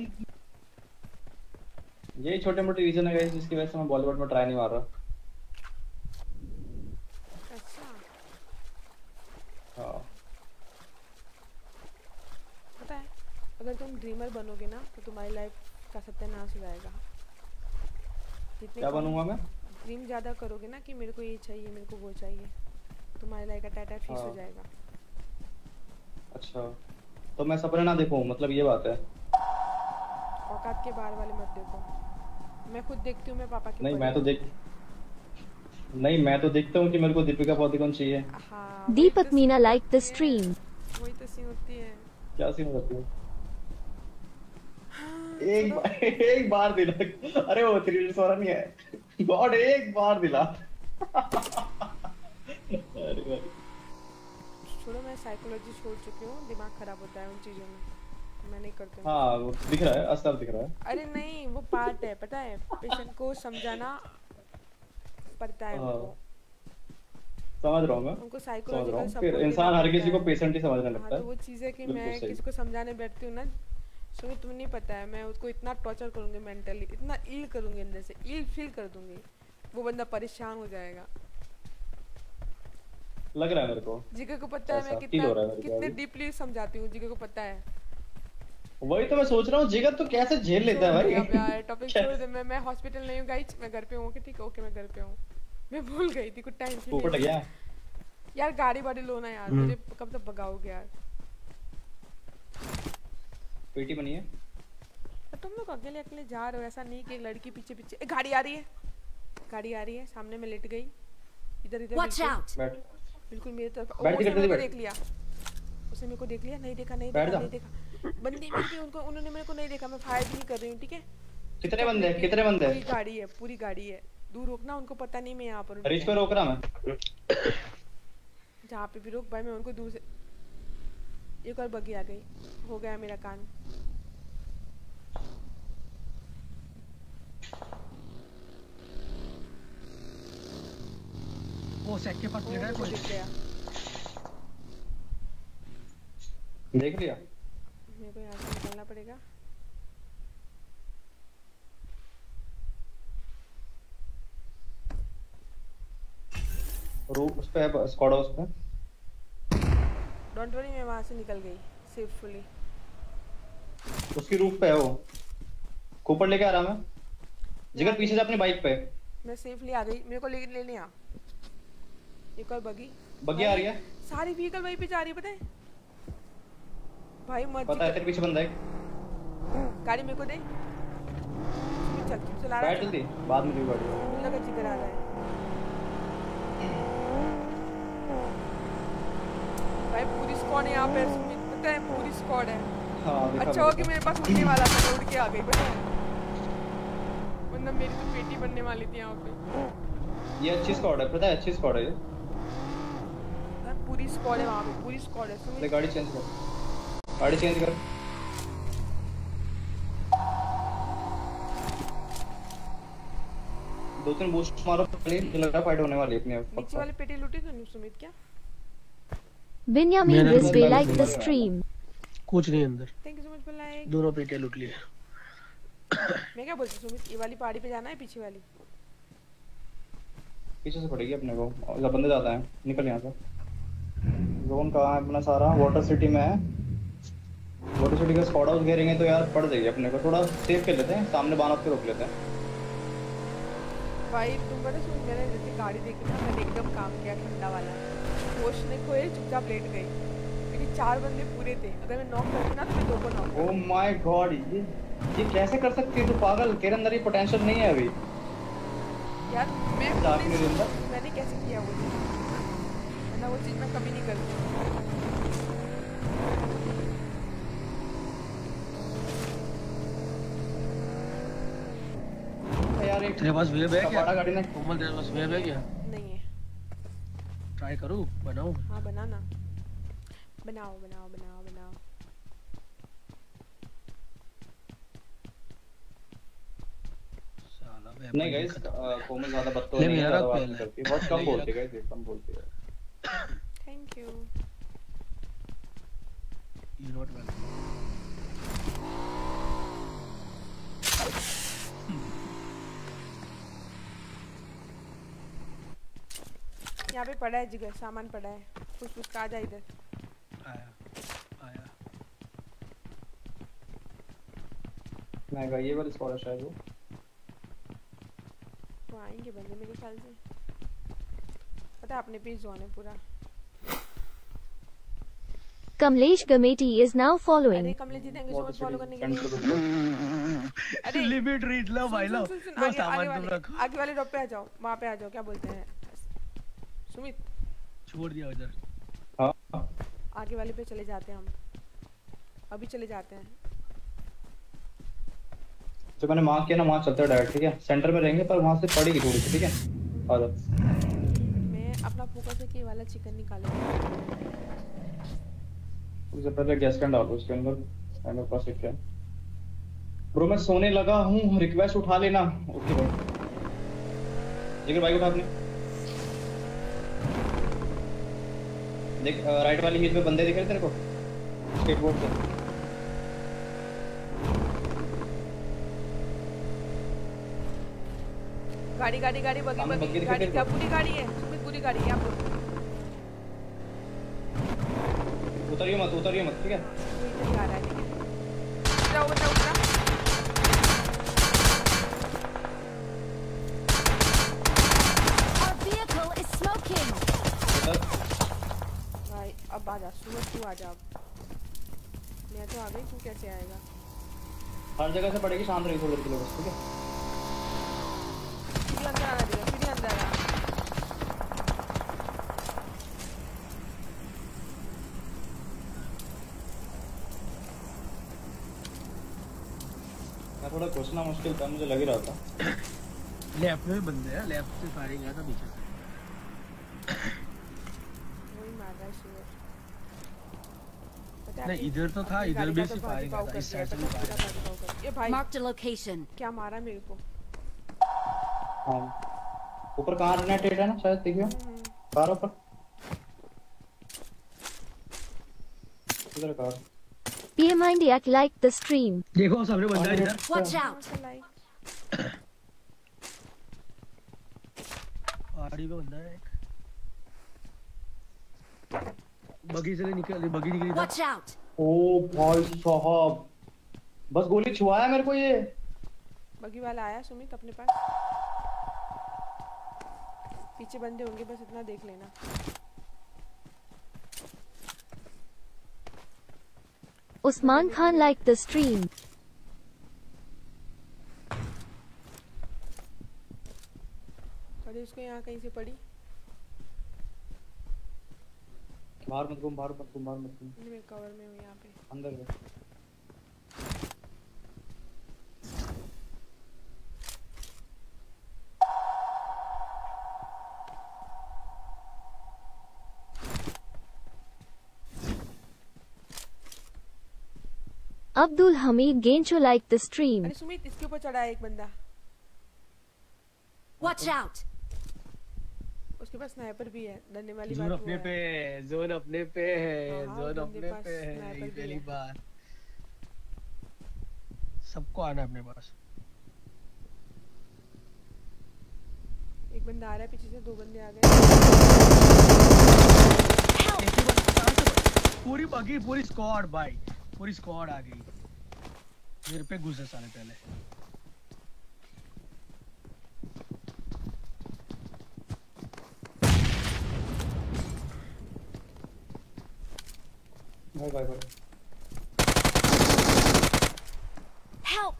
यही छोटे मोटे रीजन है गाइस जिसकी वजह से मैं बॉलीवुड में ट्राई नहीं मार रहा। अच्छा, हाँ पता है अगर तुम ड्रीमर बनोगे ना तो तुम्हारी लाइफ का सत्यानाश हो जाएगा। जितने क्या बनूंगा मैं? ड्रीम ज्यादा करोगे ना कि मेरे को ये चाहिए, मेरे को वो चाहिए, तुम्हारी लाइफ का टाटा फीस हो हाँ। जाएगा। अच्छा तो मैं सपने ना देखूं, मतलब ये बात है? औकात के बाहर वाले मत देखो। मैं खुद देखती हूँ, मैं पापा के नहीं ऊपर मैं तो हूँ। देख नहीं मैं तो देखता हूँ कि मेरे को दीपिका पादुकोण चाहिए। हाँ, वही Deepak तो Meena सीन liked the होती है, stream. वही तो सीन होती है। क्या सीन होती है? हाँ, एक चलो, बार एक बार दिला, अरे वो थ्री इडियट्स वाला नहीं है गॉड, एक बार दिला अरे भाई छोड़ो, मैं साइकोलॉजी छोड़ चुकी हूँ, दिमाग खराब होता है उन चीजों में, मैं नहीं करती हूँ। हाँ वो दिख रहा है, असर दिख रहा है। अरे नहीं, वो पार्ट है, पता है, पेशेंट को समझाना पड़ता है हाँ, उनको, समझ रहा हूँ मैं, उनको समझ रहा साइकोलॉजिकल हूँ। सपोर्ट फिर इंसान हर किसी को है। पेशेंट ही समझने हाँ, लगता तो वो है। चीज़ है कि बिल्कुल मैं सही। किसी को समझाने बैठती हूँ ना, सुमित तुम्हें नहीं पता है, मैं उसको इतना टॉर्चर करूँगी मेंटली, इतना इल करूँगी, अंदर से इल फील कर दूंगी, वो बंदा परेशान हो जाएगा। लग रहा है मेरे को, जिगर को पता है मैं ऐसा feel कितना हो रहा है मेरे को कितने अभी। डीपली समझाती हूँ, जिगर को पता है। वही तो मैं सोच रहा हूँ, जिगर तो कैसे झेल लेता है छोड़ दे अब भाई यार, टॉपिक छोड़ दे। मैं मैं हॉस्पिटल नहीं हूँ गाइस, मैं घर पे हूँ। ओके ठीक है, ओके मैं घर पे हूँ। मैं भूल गई थी कुछ टाइम के ऊपर लग लिए। गया। यार गाड़ी वाड़ी लो ना यार, मुझे कब तक भगाओगे यार? पेटी बनी है। तो तुम लोग अकेले अकेले जा रहे हो, ऐसा नहीं कि एक लड़की पीछे पीछे। ए, गाड़ी आ रही है, गाड़ी आ रही है, सामने में लेट गई, इधर इधर Watch बिल्कुल- out! बैठ बिल्कुल मेरी तरफ। ओ, बैठ के उसने करते मेरे को बैठ। देख लिया, उसने मेरे को देख लिया, नहीं देखा नहीं बैठ देखा जा। नहीं देखा। बंदे मेरे पे, उनको उन्होंने मेरे को नहीं देखा, मैं फायर भी नहीं कर रही हूँ, ठीक है? कितने बंदे हैं? कितने बंदे पूरी हैं? गाड़ी है, पूरी गाड़ी है, दूर रोकना, उनको पता नहीं मैं यहाँ पर हूँ, रिच ठीक पे है? रोक रहा मैं। जहाँ पे भी रोक भाई, मैं उनको दूर से। एक और बग्गी आ गई, हो गया मेरा कान। वो सेट के पास ओ, ले रहा है मुझे कोई। दिख गया, देख लिया। मेरे को यहाँ से निकलना पड़ेगा। रूफ उस पे है, स्क्वाड उस पे। डोंट वरी, मैं वहाँ से निकल गई सेफुली। उसकी रूफ पे है वो, ऊपर लेके आ रहा मैं। जिगर पीछे से अपनी बाइक पे। मैं सेफली आ गई, मेरे को ले लेने आ। एक और बगी बग्गी आ रही है। सारी व्हीकल वहीं पे जा रही है, पता है भाई? मत पता है तेरे पीछे बंदा है। गाड़ी मेरे को दे, चल तू चला रहा बैठ है। जल्दी, बाद में ली गाड़ी। मुझे लगा जिगर आ रहा है भाई। पूरी स्क्वाड है यहाँ पे, सुमित, पता है पूरी स्क्वाड है। हाँ दिखा अच्छा हो मेरे कि को। मेरे पास उड़ने वाला था, मैं उड़ के आ गई, पता है? वरना मेरी तो पेटी बनने वाली थी यहाँ पे। ये अच्छी स्क्वाड है, पता है अच्छी स्क्वाड है ये। हाँ, पूरी स्क्वाड है वहाँ पे, पूरी स्क्वाड है ले सुमित। गाड़ी चेंज कर, गाड़ी चेंज कर। दो तीन बूस्ट मारो, मुझे लग रहा है फाइट होने वाली है अपनी नीचे पक्का। वाली पेटी लूटी तूने सुमित क्या? Benjamin मैंने तो Rizvi पहले liked the से stream. कुछ नहीं अंदर, thank you so much for like. दोनों पेटियां लूट लिए। मैं क्या बोलती हूँ सुमित, ये वाली पहाड़ी पे जाना है, पीछे वाली? पीछे से पड़ेगी अपने को, और जब बंदे ज्यादा हैं निकल यहाँ से। जोन कहाँ है अपना? सारा वाटर सिटी में है। वाटर सिटी का स्क्वाड हाउस घेरेंगे तो यार पड़ जाएगी अपने को, थोड़ा सेफ कर लेते हैं, सामने बानव पे रोक लेते हैं। भाई तुम पता सुन मैंने जैसे गाड़ी देखी ना मैंने एकदम काम किया ठंडा वाला होश ने खोए चुपचाप लेट गई क्योंकि चार बंदे पूरे थे अगर मैं नॉक करती ना तो मैं दो को नॉक ओह माय गॉड ये ये कैसे कर सकती है तू पागल तेरे अंदर ये पोटेंशियल नहीं है अभी यार मैं जाके मेरे अंदर मैंने कैसे किया वो चीज़ वरना वो चीज़ मैं कभी नहीं करती यार एक तेरे पास वेब है क्या बड़ा गाड़ी में कोमल तेरे पास वेब है क्या नहीं है ट्राई करूं बनाऊं हाँ बनाना बनाओ बनाओ बनाओ बनाओ साला वेब नहीं गाइस कोमल ज्यादा बत्तों नहीं है ज्यादा बात नहीं करती बहुत कम बोलती है गाइस कम बोलती है thank you you not welcome यहाँ पे पड़ा है जिगर सामान पड़ा है कुछ कुछ का आ जा इधर आया आया मैं गई ये वाली स्क्वाड शायद वो तो आएंगे बंदे मेरे ख्याल से पता है अपने पे जोन है पूरा Kamlesh Gameti is now अरे following. Kamlesh ji thank you so much follow करने के लिए अरे लिमिट रीड लो भाई लो सुन, सुन, सुन, लो आगे, सामान आगे तुम वाले रखो आगे वाले ड्रॉप पे आ जाओ वहाँ पे आ जाओ क्या बोलते हैं सुमित छोड़ दिया उधर हां आगे वाले पे चले जाते हैं हम अभी चले जाते हैं जो मैंने मार्क किया ना वहां चलते हैं डायरेक्ट ठीक है सेंटर में रहेंगे पर वहां से पड़ेगी थोड़ी सी ठीक है आ जाओ मैं अपना फोकस है कि ये वाला चिकन निकालेंगे उससे पहले गैस कैन डालो उसके अंदर मेरे पास एक है ब्रो मैं सोने लगा हूं रिक्वेस्ट उठा लेना ओके भाई जिगर भाई उठा अपने देख राइट वाली हील पे बंदे दिख रहे तेरे को स्केटबोर्ड पे गाड़ी गाड़ी गाड़ी बगी सामने बग्गी बगी दिख गाड़ी रही क्या है पूरी गाड़ी है सुमित पूरी गाड़ी है आप लोग उतरियो मत उतरियो मत ठीक है वो इधर ही आ रहा है लेकिन उतरा उतरा उतरा Our vehicle is smoking. उधर भाई अब आ जा सुमित तू आ जा अब मैं तो आ गई तू कैसे आएगा हर जगह से पड़ेगी शांत रही थोड़ी देर के लिए बस ठीक है सीढ़ी अंदर आना देगा सीढ़ी अंदर आ मैं थोड़ा घुसना मुश्किल था मुझे लग ही रहा था लेफ्ट में बंदे हैं लेफ्ट से फायरिंग आया था पीछे से वही मार रहा है शिवर पता है नहीं अपनी- इधर तो था अपनी इधर गाड़ी भी का से तो फायरिंग भाग आया था कर इस दिया साइड से था, भी पूरा फायरिंग भाग भाग कर- ये भाई Marked a location. क्या मारा मेरे को हां ऊपर कहां रेनेटेड है ना शायद देखियो कार ऊपर इधर car P M Indiac like the stream. देखो सामने बंदा है इधर Watch out. लाइक पहाड़ी पे बंदा है एक बगी से निकल बगी निकली था Watch out. ओ भाई साहब बस गोली छुआया मेरे को ये बगी वाला आया सुमित अपने पास पीछे बंदे होंगे बस इतना देख लेना Usman Khan like the stream. और इसको यहाँ कहीं से पड़ी बाहर मत घूम बाहर मत घूम बाहर मत घूम नहीं, मैं कवर में हूँ यहाँ पे अंदर गए Abdul Hamid Gencho like the stream. अरे सुमित इसके ऊपर चढ़ा है एक बंदा Watch out. उसके पास स्नाइपर भी है डरने वाली जोन बात वो अपने पे है है जोन अपने पे है हाँ, जोन बंदे अपने पास पे है sniper ये भी पहली है। बार सबको आना है अपने पास एक बंदा आ रहा है पीछे से दो बंदे आ गए एक ही बार चार से पूरी बगी पूरी स्क्वाड भाई पूरी स्क्वाड आ गई मेरे पे घुसे साले पहले बाय बाय बाय। Help!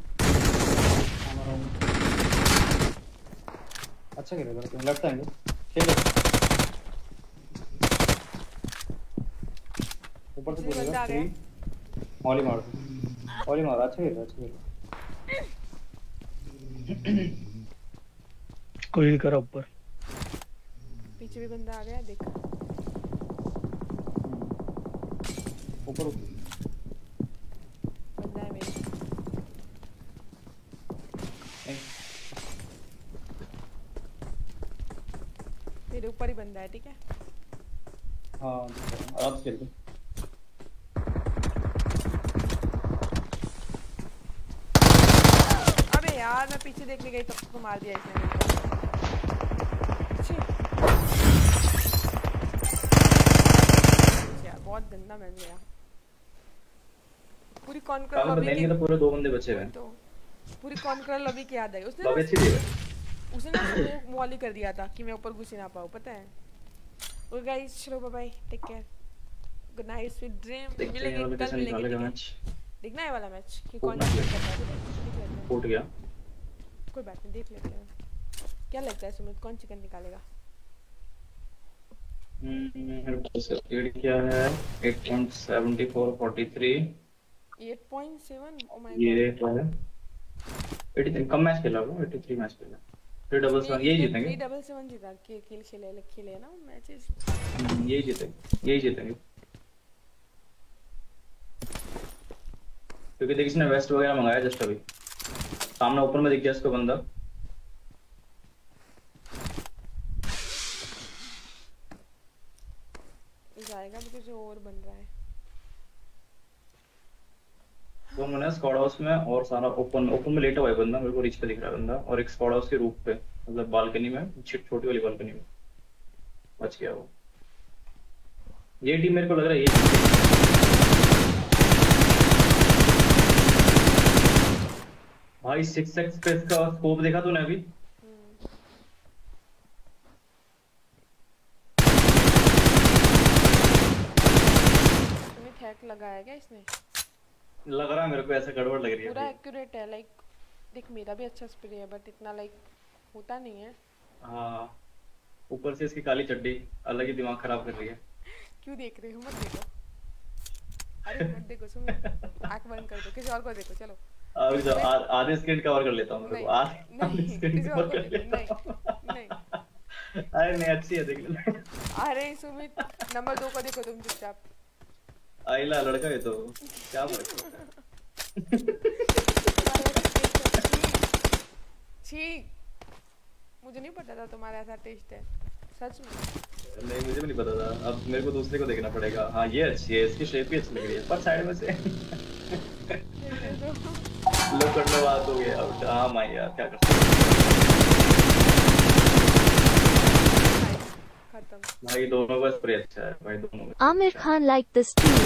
अच्छा खेल रहा है, लेफ्ट एंगल खेल ऊपर से दूसरी बंदा पूरेगा आ गया। थ्री मॉली मार मॉली मार। अच्छा खेल रहा है, अच्छा खेल रहा है। कोई करा ऊपर। पीछे भी बंदा आ गया देख। ऊपर बंदा है मेरे। मेरे ऊपर ही बंदा है, ठीक है। हाँ आराम से खेल दो। अबे यार मैं पीछे देखने गई तब तो मार दिया इसने मेरे को। छी। यार बहुत गंदा मैच गया। पूरी कॉन्कर काफी लॉबी बंदे की तो पूरे दो बंदे बचे हुए हैं। तो पूरी कॉन्कर लॉबी की याद आई उसने लॉबी ना- अच्छी दी है। उसने ना स्मोक मॉली कर दिया था कि मैं ऊपर घुस ही ना पाऊँ, पता है। और गाइस चलो bye bye, take care, good night, sweet dream. देखते हैं मिलेंगे वाला कल कैसे मिलेंगे, निकालेगा ठीक है। मैच। देखना है वाला मैच कि फूट कौन ना जीत गया। करता है, देख लेते हैं। फूट गया। कोई बात नहीं, देख लेते हैं। क्या लगता है सुमित, कौन चिकन निकालेगा? स्पीड क्या है? Eight point seven four four three. Eight point seven, oh my ये गॉड। तो है तिरासी। कम मैच खेला वो, तिरासी मैच खेला। थ्री डबल सेवन यही जीतेंगे। थ्री डबल सेवन जीता के खेल खेले खेले ना मैचेस। यही जीतेंगे, यही जीतेंगे क्योंकि देख इसने वेस्ट वगैरह मंगाया जस्ट अभी। सामने ऊपर में दिख गया इसको बंदा। जाएगा भी कुछ और बन रहा है। तो मैंने स्क्वाड हाउस में और सारा ओपन ओपन में लेटा हुआ है बंदा, मेरे को रीच पे दिख रहा है बंदा। और एक स्क्वाड हाउस के रूफ पे, मतलब बालकनी में, छोटी वाली बालकनी में बच गया वो। ये टीम मेरे को लग रहा है ये भाई। सिक्स एक्स पे इसका स्कोप देखा तूने अभी? सुमित हैक लगाया क्या इसने? लग रहा है मेरे को, ऐसा गड़बड़ लग रही है। पूरा एक्यूरेट है, लाइक देख मेरा भी अच्छा स्प्रे है बट इतना लाइक होता नहीं है। हाँ ऊपर से इसकी काली चड्डी अलग ही दिमाग खराब कर रही है। क्यों देख रहे हो? मत देखो, अरे मत देखो सुमित, आंख बंद कर दो, किसी और को देखो। चलो अभी जो आधे स्क्रीन कवर कर लेता हूँ, नहीं, आधे स्क्रीन किसी और कवर को कर देखो। लेता हूँ। नहीं नहीं, अरे नहीं अच्छी है, देख ले। अरे सुमित नंबर दो को देखो तुम चुपचाप। आइला लड़का है तो क्या फर्क पड़ता है? छी, मुझे नहीं पता था तुम्हारा ऐसा टेस्ट है, सच में। नहीं मुझे भी नहीं पता था, अब मेरे को दूसरे को देखना पड़ेगा। हाँ ये अच्छी है, इसकी शेप भी अच्छी लग रही है, पर साइड में से लो करने बात हो गया। अब हाँ माई यार क्या कर सकते खत्म भाई। दोनों का स्प्रे अच्छा है भाई, दोनों का। Amir Khan liked the stream.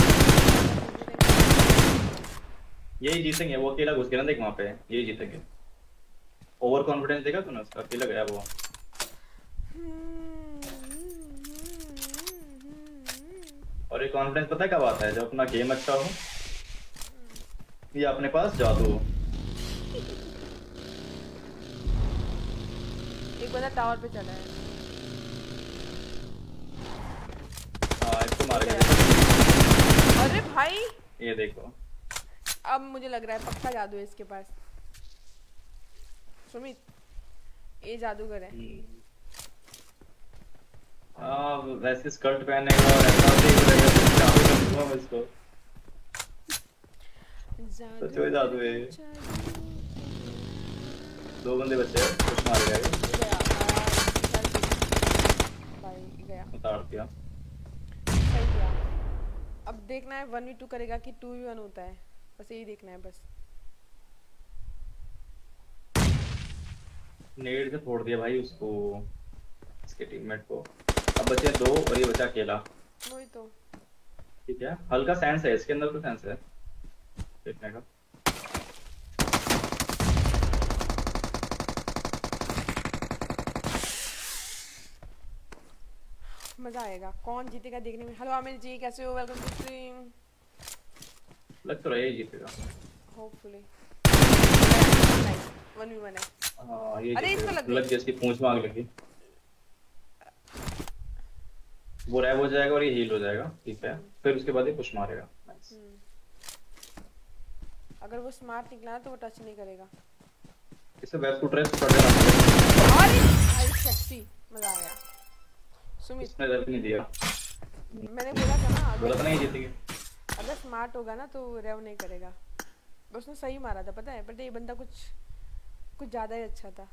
यही जीतेंगे। वो अकेला घुस गया ना, देख वहाँ पे, यही जीतेंगे। ओवर कॉन्फिडेंस देखा तूने उसका? अकेला गया वो। और ये कॉन्फिडेंस पता है कब आता है? जब अपना गेम अच्छा हो या अपने पास जादू हो। एक बंदा टावर पे चला है। हाँ इसको मार के। अरे भाई ये देखो, अब मुझे लग रहा है पक्का जादू है इसके पास। सुमित ये जादूगर है। हाँ वैसे स्कर्ट पहनेगा और ऐसा भी करेगा तो जादू कर दूंगा मैं इसको। सच में जादू है। दो बंदे बचे हैं, कुछ मार गया ये। भाई गया, उतार दिया। सही किया। अब देखना है वन वी टू करेगा कि टू वी वन होता है, बस यही देखना है बस। नेड से फोड़ दिया भाई उसको, इसके टीममेट को। अब बचे दो और ये बचा अकेला। वही तो। ठीक है, हल्का सेंस है इसके अंदर, तो सेंस है देखने का। मजा आएगा। कौन जीतेगा देखने में। हेलो आमिर जी कैसे हो, वेलकम टू स्ट्रीम। लग तो रहा है ये जीतेगा होपफुली वन वी वन है। हाँ ये अरे इसको जीतेगा। लग लग गया, इसकी पूंछ में आग लगी। वो रैव हो जाएगा और ये हील हो जाएगा, ठीक है। फिर उसके बाद ये पुश मारेगा। नाइस। अगर वो स्मार्ट निकला तो वो टच नहीं करेगा। इसे वेब फुट रेस्ट कर देना। अरे आई सेक्सी, मजा आ गया। सुमित इसने रेव नहीं दिया। मैंने बोला था ना बोला था अगर नहीं जीतेगी। अगर स्मार्ट होगा ना तो रेव नहीं करेगा। बस उसने सही मारा था पता है, बट ये बंदा कुछ कुछ ज्यादा ही अच्छा था।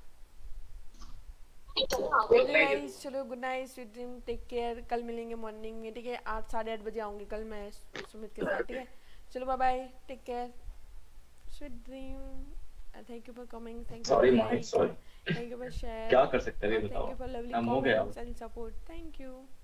गाइस चलो good night, sweet dream, take care. कल मिलेंगे मॉर्निंग में, ठीक है। आठ साढ़े आठ बजे आऊंगी कल मैं सुमित के साथ, ठीक है। चलो bye bye, take care, sweet dream. Thank you for coming, thank you sorry my sorry. Thank you for share. क्या कर सकते हैं ये बताओ। थैंक यू फॉर लवली हम हो गया। Comments and support, thank you.